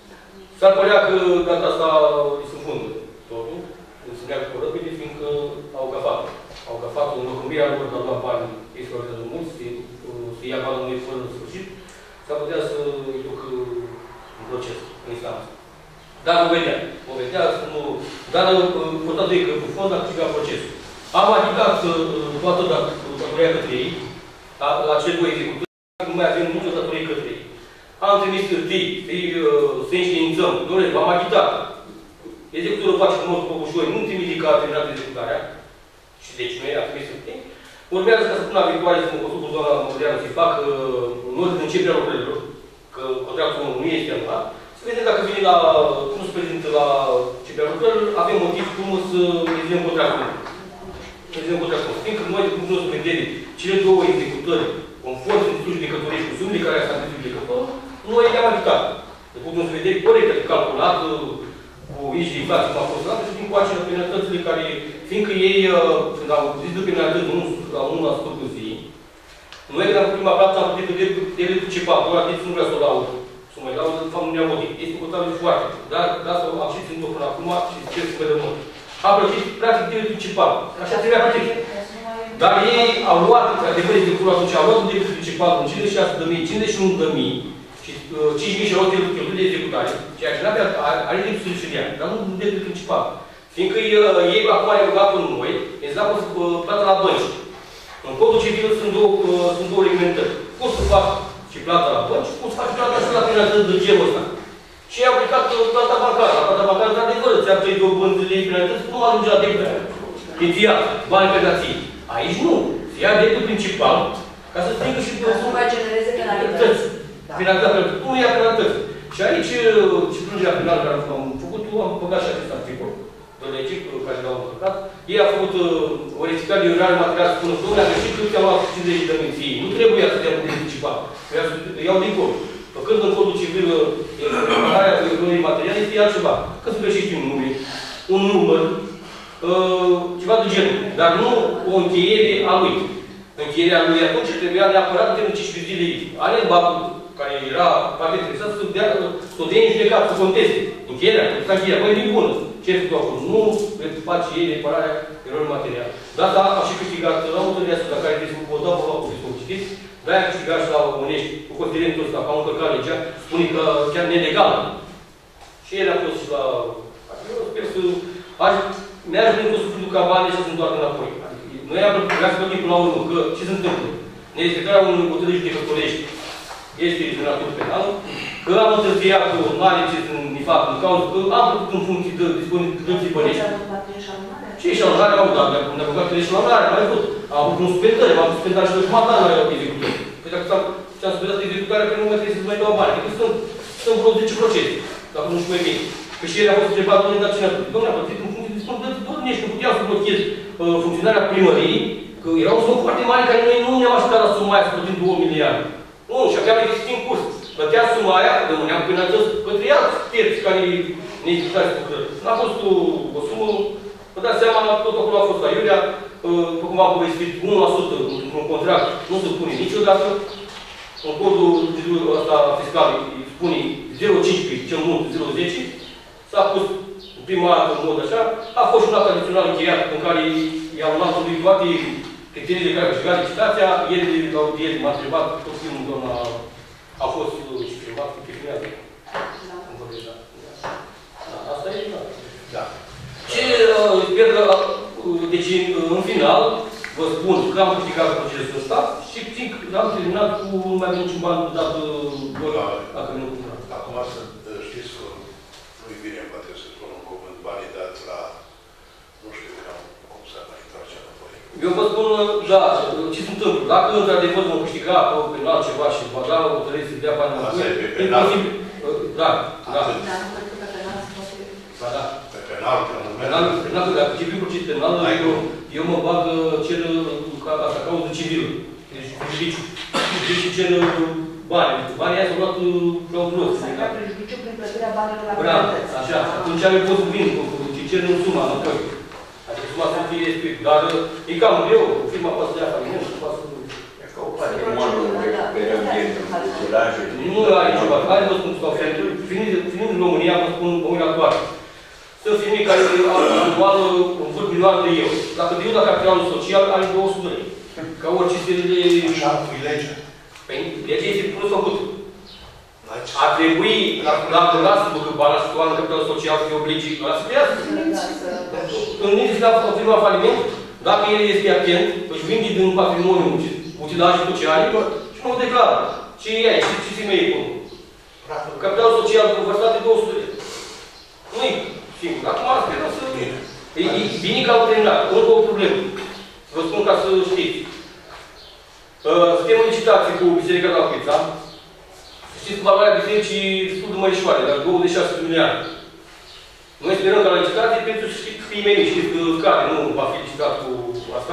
S-ar părea că data asta îi se înfundă totul, se neagă cu răpide, fiindcă au gafat. Au gafat în locumbirea lor, că au luat bani extraordinar de mulți, să ia banul unui fără sfârșit, s-ar putea să îi duc în proces, în instanță. Dar vom vedea. Vom vedea, nu... Dar important e că cu fond a câștigat procesul. Am achitat toată datoria către ei, la, la cele două executori, nu mai avem nicio datorie către ei. Am trimis hârtii, să înștiințăm. Doamne, v-am achitat. Executorul face frumos cu ușori, nu trimite că a terminat executarea. Și deci noi am trimis hârtii. Urmează ca săptămâna viitoare să mă consult cu doamna Măreanu să-i fac în ordine începerea lucrărilor, că contractul nu este anulat. Să vedem dacă vine la, cum se prezintă la începerea lucrărilor, avem motiv cum să reziliem contractul. Reziliem contractul. Fiindcă noi, de punctul nostru de vedere, cele două executări, conform sunt judecătorești cu sumele care s-a întâlnit judecător, noi le-am achitat. De punctul nostru de vedere, corect, calculat, cu nici de inflație cum a fost dată și din cu acele penalitățile care, fiindcă ei, când au zis de penalități la unu la sută pe zi, noi, când am făcut prima plată, am plătit de reducipat, doar atât nu vreau să o laud. Să mă laud, de fapt, nu ne-am motiv. Este cotabil foarte. Dar, dar să am și ținut-o până acum și sper să mă rămân. Am plătit, practic, de principal. Așa trebuia plătit. Dar ei au luat, adevăr, executorul atunci, au luat un debit principal în cincizeci și șase de mii, cincizeci și unu de mii și cinci mii și au luat cheltuieli de executare, ceea ce n-avea, are dreptul să le dar nu un debit principal. Fiindcă ei acum au rugat în noi, exact cu plata la bănci. În codul civil sunt două, sunt două reglementări. Cum să fac și plata la bănci, cum să fac și plata și la penalități de genul ăsta. Și ei au aplicat plata bancară. La plata bancară, într-adevăr, ți-ar plăti două bănzi de penalități, nu ajunge la debit. Inițial, bani penalții. Aici nu. Se ia debitul principal ca să strângă și... Ca să nu mai genereze penalități. Penalități. Nu ia penalități. Și aici, și plângerea penală care am făcut, am băgat și acest articol de lege care l-au încărcat. Ei au făcut o rectificare de urare material, spună, domnule, a greșit că ți-am luat cincizeci de mii ție. Nu trebuia să te-am de principal. Iau din cod. Făcând în codul civil repararea lucrurilor materiale, este altceva. Că să greșești un nume, un număr, ceva de genul. Dar nu o încheiere a lui. Încheierea lui atunci trebuia neapărat în termenul cincisprezece zile. Alen Bacu, care era foarte interesat, să dea, să o dea în judecat, să conteste. Încheierea, să încheierea. Băi, din bună. Ce ai făcut acolo? Nu face ei repararea erorii materiale. De asta a și câștigat la autoria asta, la care trebuie să vă dau vă la să o citiți, de-aia a câștigat și la Onești, cu considerentul ăsta, că au încălcat legea, spune că chiar nelegală. Și el a fost și la... Eu sper să... Mi-aș veni cu sufletul ca banii să se întoarcă înapoi. Noi am vrea să plătim până la urmă, că ce se întâmplă? Nerespectarea unui hotărâri judecătorești este de natură penală, că am întârziat cu o mare ce sunt fapt în cauză, că am făcut în funcție de disponibilității bănești. Ce eșalonare au dat? Ne-am băgat pe eșalonare, mai văd. Am avut un suspendare, m-am suspendat și de jumătate la executor. Păi dacă ți-am suspendat executarea, pe nu mai trebuie să mai dau bani. Că sunt, sunt vreo zece procese, dacă nu știu mai bine. Că și el a fost întrebat, domnule, dar cine a plătit? Domnule, a plătit în funcție de disponibilității nici nu puteam să blochez uh, funcționarea primăriei, că erau sume foarte mari care noi nu ne-am așteptat la suma aia să plătim două miliarde. Nu, și aveam investiții în curs. Plătea suma aia, rămâneam penalizați către alți terți care ne executați lucrări. N-a fost o, o sumă, vă dați seama, tot acolo a fost aiurea, după cum am povestit, unu la sută într-un contract nu se pune niciodată. În codul ăsta fiscal îi spune zero virgulă cincisprezece, cel mult zero virgulă zece. S-a pus prima dată în mod așa. A fost și un act adițional încheiat în care i-au luat lui toate criteriile care au câștigat licitația. Ieri, la audieri, m-a întrebat, tot filmul doamna a fost și filmat cu filmează. Asta e, da. Da. Ce sper că, deci, în final, vă spun că am câștigat procesul ăsta și zic că am terminat cu mai bine niciun ban dat doar dacă nu cumpărat. Acum să știți că nu-i bine, poate să spun un cuvânt, banii dați la, nu știu cam, cum să mai întoarce înapoi. Eu vă spun, da, ce se întâmplă. Dacă într-adevăr vom câștiga pe penal ceva și va da o tărei să dea bani înapoi, e posibil. Da, da. Dar nu cred că pe penal se poate... Ba da. Pe penal, că nu Penal, penal, dacă ce prin proces penal, eu, eu mă bag, cer asta cauză civilă. Deci, prejudiciu. Deci cer bani. Banii aia s-au luat fraudulos. S-a creat prejudiciu prin plătirea banilor la Bravo, proprietăți. așa. Atunci eu pot să vin cu cer în suma înapoi. Adică suma să fie respect. Dar e cam greu. Firma poate să dea faliment și poate să... Ca o patrimoniu recuperăm din utilaje. Nu are ceva. Hai vă spun sau fiind în România, vă spun o uilatoare. Sunt firme care anual învârt milioane de euro. Dacă de eu la capitalul social, are două sute de lei. Ca orice serie de... Așa ar fi legea. Păi, legea este prost făcută. Ar trebui la la să ducă bani la în capitalul social să fie obligii la să creează. Când nici la firma faliment, dacă el este atent, își vinde din patrimoniu utilaje sociale și nu o declară. Ce e aici? Ce firme e acolo? Capitalul social conversat de două sute de lei. Nu-i singur. Acum sperăm să... E bine că au terminat. Încă o problemă. Vă spun ca să știți. Suntem în licitație cu Biserica de la Cuița. Știți că valoarea bisericii destul de mărișoare, dar douăzeci și șase de milioane. Noi sperăm ca la licitație pentru să știți că e știți că care nu va fi licitat cu asta.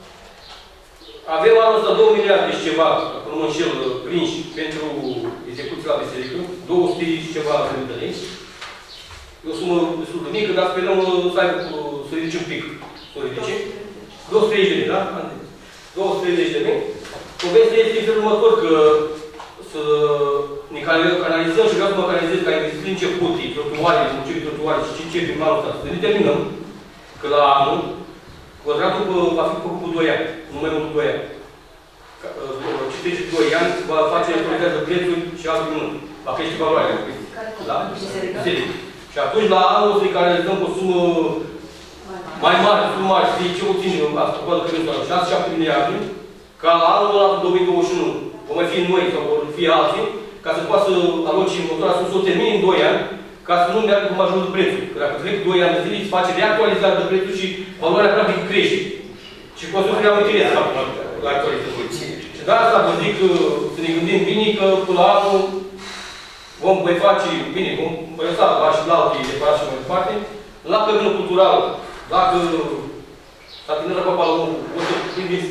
Avem anul ăsta două miliarde și ceva, dacă nu mă înșel, prinși pentru execuții la biserică. două sute și ceva de lei. E o sumă destul de mică, dar sperăm să, aibă, să ridice un pic. Să o ridice. două sute treizeci de lei, da? două sute treizeci de lei. Povestea este în felul următor, că să ne canalizăm și vreau să mă canalizez ca investiții începute, trotuare, început trotuare și ce începe în anul ăsta. Să determinăm că la anul quadratul va fi făcut cu doi ani, nu mai mult cu doi ani. Ce trece doi ani va face actualizează prețuri și alte minuni. Va crește valoarea. Da? Biserică. Și atunci la anul să ne canalizăm cu o sumă mai mare, sumă mare, să fie ce obțin asta, poate că nu șase șapte miliarde, ca la anul ăla două mii douăzeci și unu, vom mai fi noi sau vor fi alții, ca să poată să aloci motoarea să o termine în doi ani, ca să nu meargă cu majorul de prețuri. Că dacă trec doi ani de zile, se face reactualizare de prețuri și valoarea practic crește. Și construcția am interes la actualizări. Și de asta vă zic să ne gândim bine că până la anul vom mai face, bine, vom lăsa la și la alte reparați și mai departe. La căminul cultural, dacă s-a terminat la papa la omul, o să prindem...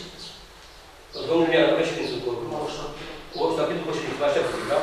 Domnul Mian, nu știu cum sunt acolo. O să apet după ședință, așa să zic, da?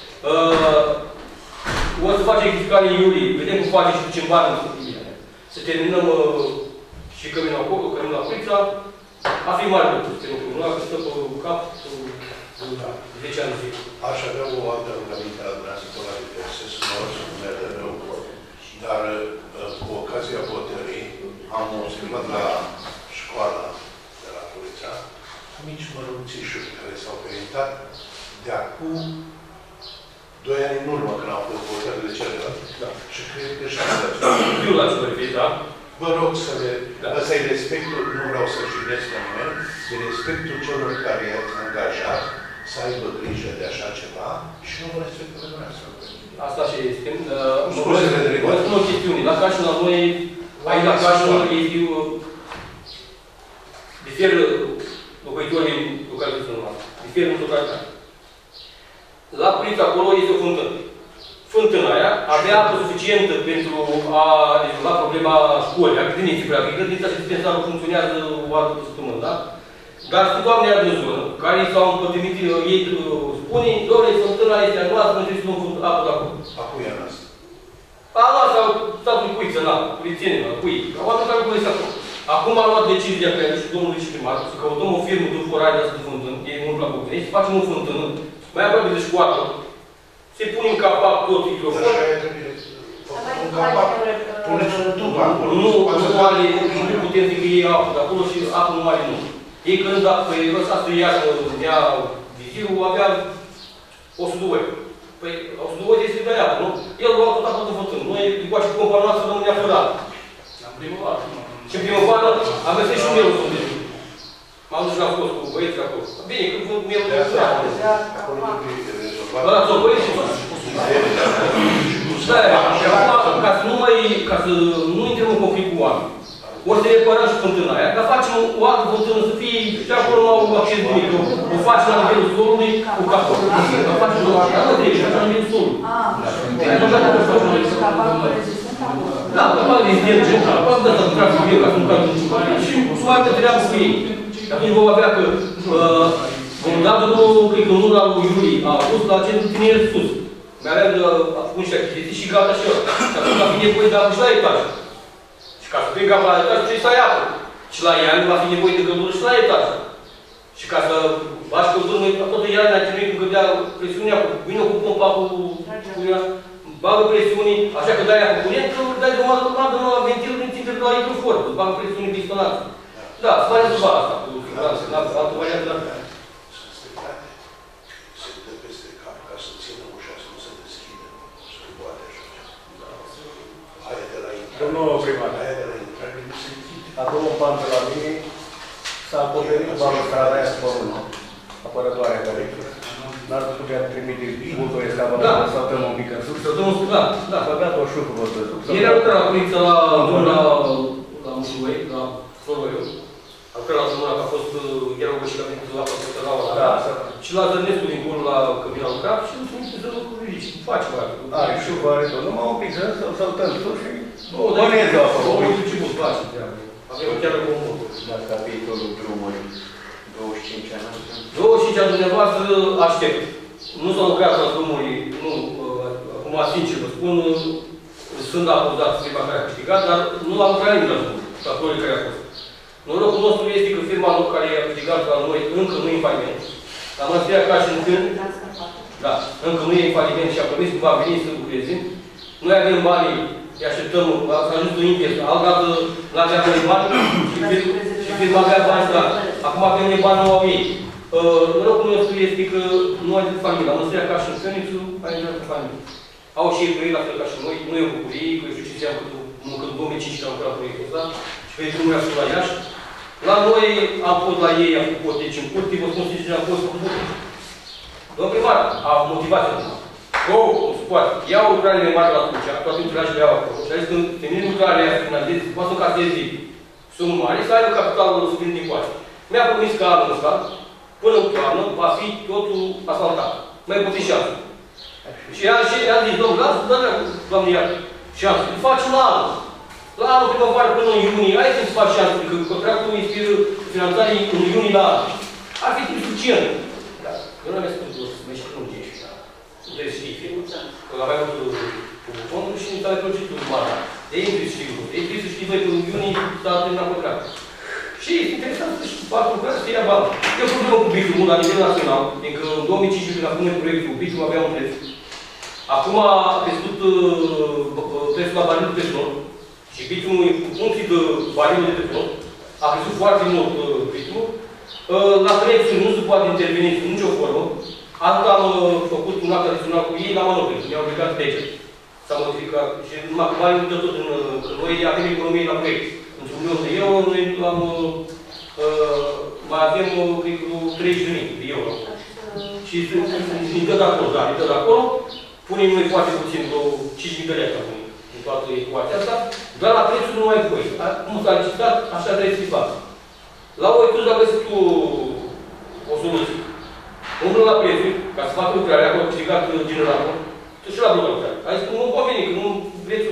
O să facem executare în iulie, vedem cum facem și ducem bani în iulie. Să terminăm și căminul acolo, căminul la Cuița. A fi mare lucru, pentru că nu a că stă pe cap zece ani de zi. Aș avea o altă rugăminte la dumneavoastră la diverse, să mă rog să nu merg de rău. Dar cu ocazia votării am observat la școala de la Cuița mici mărunțișuri care s-au perintat de acum doi ani în urmă, când au fost votările celelalte. Da. Și cred că și-am dat. Eu la ce vă referi, da? Vă rog să le... Da. Ăsta e respectul, nu vreau să jignesc pe nimeni, e respectul celor care i-ați angajat să aibă grijă de așa ceva și nu vă respectă pe dumneavoastră. Asta și este. Scuzele de Vă spun o chestiune. La Cașul, la noi, aici la Cașul, este... diferă locuitorii localității noastre. Diferă în localitate. La Cuița, acolo este o fântână. Fântâna aia avea apă suficientă suficientă pentru a rezolva problema școlii, a grădiniței, practic. Grădinița și dispensarul funcționează o altă săptămână, da? Dar sunt oamenii din zonă, care s-au împătimit, ei spune, doamne, fântâna este a noastră, nu trebuie să luăm apă de acolo. A cui e a noastră? A noastră, statului cuiță, na, polițienilor, cui. Au oameni care nu acolo. Acum am luat decizia pe și domnul viceprimar, să căutăm o firmă de forare de asta de fântână, e mult la București, să facem o fântână, mai aproape de școală, se pune în capac tot microfon. Așa e, trebuie un capac, puneți un tub acolo. Nu, nu are, nu putem zic că ei apă de acolo și apă nu are nu. Ei când dacă păi lăsa să ia dea vizirul, avea o sută doi. Păi o sută doi este de apă, nu? El lua tot apă de fântână. Noi, după și pompa noastră, rămânea fără apă. Și în primăvară am găsit și un mielul sunt. M-am dus la fost cu băieții acolo. Bine, când văd mielul de fără apă. Acolo trebuie rezolvat. Ăla ți-o băieți și tot. Ca să nu mai, ca să nu intrăm în conflict cu oameni. Ori să reparăm și fântâna aia, dar facem o altă fântână să fie, și acolo nu au acces nimic. O facem la nivelul solului cu capul. O facem la nivelul solului. Da, capul rezistent, capul de asta trebuie să fie, ca să nu cadă niciun copil și nu mai te treabă cu ei. Atunci vom avea că vom da domnul, cred că în luna lui iulie, a fost la centrul tineret sus. Mi-aveam de făcut și achiziții și gata și eu. Și atunci va fi nevoie de apă și la etaj. Și ca să plec apă la etaj, trebuie să ai apă. Și la iarnă va fi nevoie de căldură și la etaj. Și ca să faci căldură, noi toată iarna ne-a chinuit când dea presiunea, vine cu pompa cu ea, bagă presiunii, așa că dai apă curent, că dai de o mată comadă la ventil, nu țin de la hidrofor, îți bagă presiunii pistonată. Da, să mai rezolva asta cu siguranță, n-am altă variantă, dar... Domnul primar, a doua pantă la mine s-a acoperit cu balustrada aia spărună, apărătoarea care n-ar putea trimite bultul ăsta să saltăm un pic în sus. Să dăm un da, da. S-a dat o șufă pe sus. Ieri a lucrat la poliță la la Mușuei, la Floroiu. A lucrat la zona că a fost, era o bășică pentru la Păsătăraua la și la Zărnescu din Golul la Cămin a lucrat și nu trebuie să lucruri ridici. Face mai are șufă, are tot. Numai un pic să saltăm sus și bănezi o acolo. Nu știu ce mult face treaba. Avem chiar o mult. Dar capitolul drumuri, douăzeci și cinci ani. douăzeci și cinci ani dumneavoastră aștept. Nu s-au lucrat la drumuri, nu, acum sincer vă spun, sunt acuzat firma care a câștigat, dar nu a lucrat nimic la drumuri, actorii care a fost. Norocul nostru este că firma lor care a câștigat la noi încă nu e în faliment. La Mănăstirea Cașin când, da, încă nu e în faliment și a promis că va veni să lucreze. Noi avem banii, îi așteptăm, s-a ajuns în invers, altă dată nu aveam noi bani și firma avea bani, da. Acum avem noi bani, nu au ei. Norocul nostru este că nu ai de familie. La Mănăstirea Cașin Fenițu, ai de familie. Au și ei proiect la fel ca și noi, nu e o bucurie, că eu știu ce înseamnă că în două mii cinci am lucrat proiectul ăsta și pe drumul a fost la Iași. La noi am fost la ei, am făcut poteci în curte, vă spun sincer, am fost făcut poteci. Domnul primar a motivat acum. Go, nu se poate. Iau lucrările mari la atunci, toate lucrările le iau acolo. Și a zis că termin lucrările aia să finalizeze, poate să încaseze sumă mare, să aibă capitalul suficient din coace. Mi-a promis că anul ăsta, până în toamnă, va fi totul asfaltat. Mai puțin și anul. Și a zis, domnul, lasă, doamne, iar, și anul. Îl facem la anul. La anul primăvară până în iunie, hai să-ți faci și anul, că contractul inspiră finanțare în iunie la anul. Ar fi timp suficient. Da. Eu nu am spus că să mergi cu lungi. Nu trebuie să știi. Că aveam cu fondul și nu s-a procedură mare. De ei nu trebuie să știi lucruri. Ei trebuie să știi, băi, că în iunie s-a terminat contractul. Și este interesant să știi, fac lucrare să ia bani. Eu sunt problemă cu bitumul la nivel național, fiindcă în două mii cincisprezece, când a pune proiectul, bitumul avea un preț. Acum a crescut prețul la barilul de petrol și bitumul, în funcție de barilul de petrol, a crescut foarte mult bitumul. La prețul nu se poate interveni în nicio formă. Atât am făcut un act adițional cu ei la manopri, mi-au obligat pe aici. S-a modificat și numai banii de tot, că noi avem economie la proiect. Într-un milion de euro, noi am, uh, mai avem, cred că, treizeci de mii de euro. Și îi dă de acolo, da, îi dă de acolo, punem noi foarte puțin, vreo cinci mii de lei acum, în toată ecuația asta, dar la prețul nu mai voi. Cum s-a licitat, așa trebuie să-i fac. La o etuzi a găsit o, o soluție. Umblă la prețuri, ca să facă lucrarea, acolo câștigat generator, și la blocul lucrare. A zis că nu convine, că nu prețul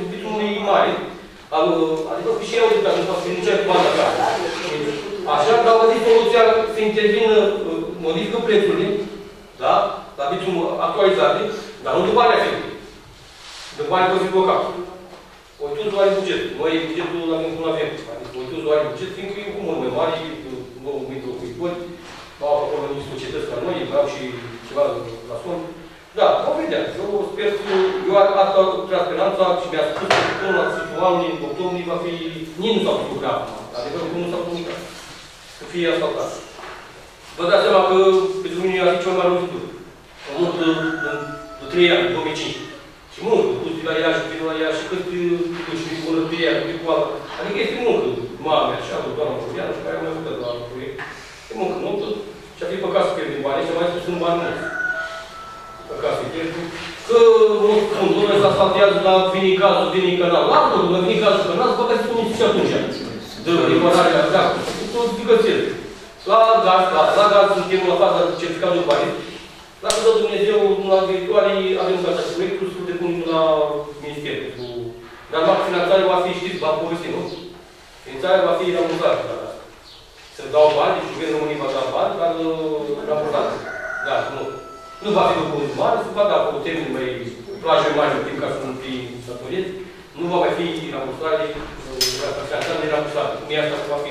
intervin, modifică prețurile, da? La bitul actualizate, dar nu după alea firme. După alea pot fi blocat. Uitul doar buget. Noi bugetul la avem cum avem. Adică uitul doar buget, fiindcă e cu mult mai mare, nouă mii de locuitori, au acolo niște societăți ca noi, au și ceva la son. Da, vom vedea. Eu sper că eu asta tras speranța și mi-a spus că până la sfârșitul anului, în octombrie, va fi... Nici nu s-a făcut graf. Adevărul că nu s-a comunicat. Să fie asfaltat. Vă dați seama că pentru mine ar fi cel mai lovitură. Am mult de trei ani, două mii cinci. Și muncă, dus de la ea și vin la ea și cât și bună de ea, cât cu altă. Adică este muncă. Mama mea și altă, doamna Floriană, și care am mai ajutat la proiect. E muncă multă. Și a fi păcat să pierdem bani, și mai spus sunt bani mulți. Păcat să pierdem. Că când lumea se asfaltează, dar vine cazul, vine canal. La urmă, când vine cazul canal, bă, că se pune și atunci. De repararea, da, tot zicățel. La gaz, la, la gaz suntem la faza certificatului de bani. Dacă dă Dumnezeu, la viitoare, avem gata și proiectul, să depunem la minister. Dar la finanțare va fi, știți, va povesti, nu? Finanțarea va fi rambursată. Să dau bani, deci Guvernul României va da bani, dar rambursată. Da, nu. Nu va fi după un mare, se va da pe termen mai plaje mari în timp ca să nu fie sătorit. Nu va mai fi rambursare, finanțare nerambursată. Cum e asta, va fi.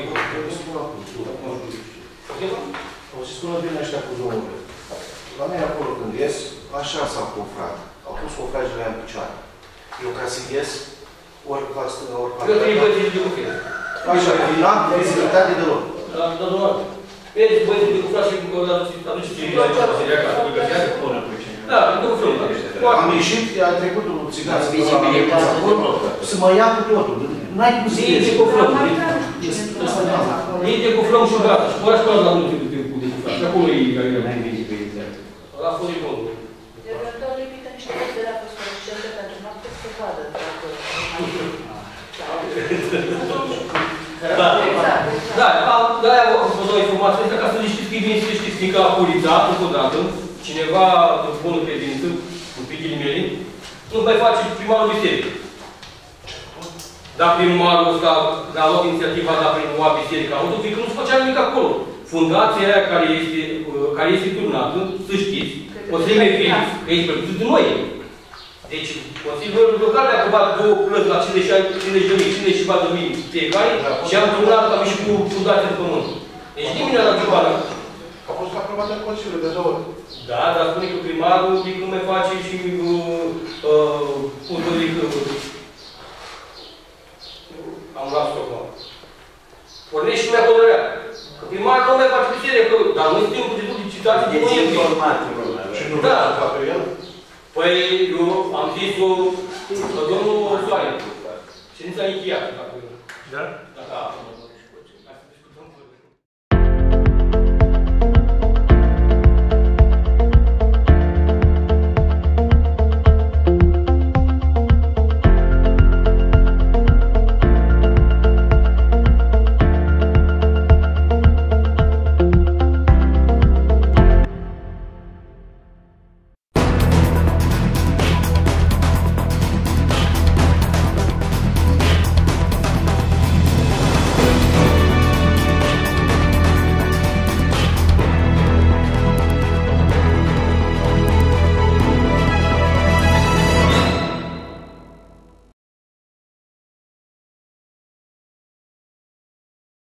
O să spună bine ăștia cu zomul. La mine acolo când ies, așa s-au cofrat. Au pus cofrajele în picioare. Eu ca să ies, ori la stânga, ori la Eu trebuie băieții de cofre. așa, n-am vizibilitate deloc. Da, da, doar. Vedeți, băieții de cofre și încă o dată aduceți ce e acasă, că găsează. Da, nu film. Am ieșit, a trecut un țigan să mă ia cu totul. N-ai cum să ies. Ei de cofrăm. Ei de cofrăm și gata. Și păi așa la multe de cofrăm. Și acolo e care e vizibilitate. La fost e bun. Eventual limită niște poste de fosforescente pentru noapte să se vadă dacă... Da, da, da, aia am fost o informație asta ca să le știți că e bine să le știți, fiindcă la polița, încă o dată, cineva de bună credință, cu pichile mele, nu mai face primarul biserică. Dar primarul ăsta a luat inițiativa de a promova biserica, auto, fiindcă nu se făcea nimic acolo. Fundația aia care este, care este turnată, să știți, Consiliul Medic, că este plătit de noi. Deci, Consiliul Local a aprobat două plăți la cincizeci de mii, cincizeci și patru de mii fiecare și am turnat cam și cu fundația de pământ. Deci nimeni nu a dat ceva. A fost aprobat în Consiliul de două ori. Da, dar spune că primarul nu mai face și punctul de am luat stop acum. Pornești și mi-a hotărârea. Că primarul nu mai face biserică, dar noi suntem în procesul de citație de noiembrie. Și nu da. vreau pe el? Păi, eu am zis-o domnul Soare. Ședința încheiată. Da? Da, da.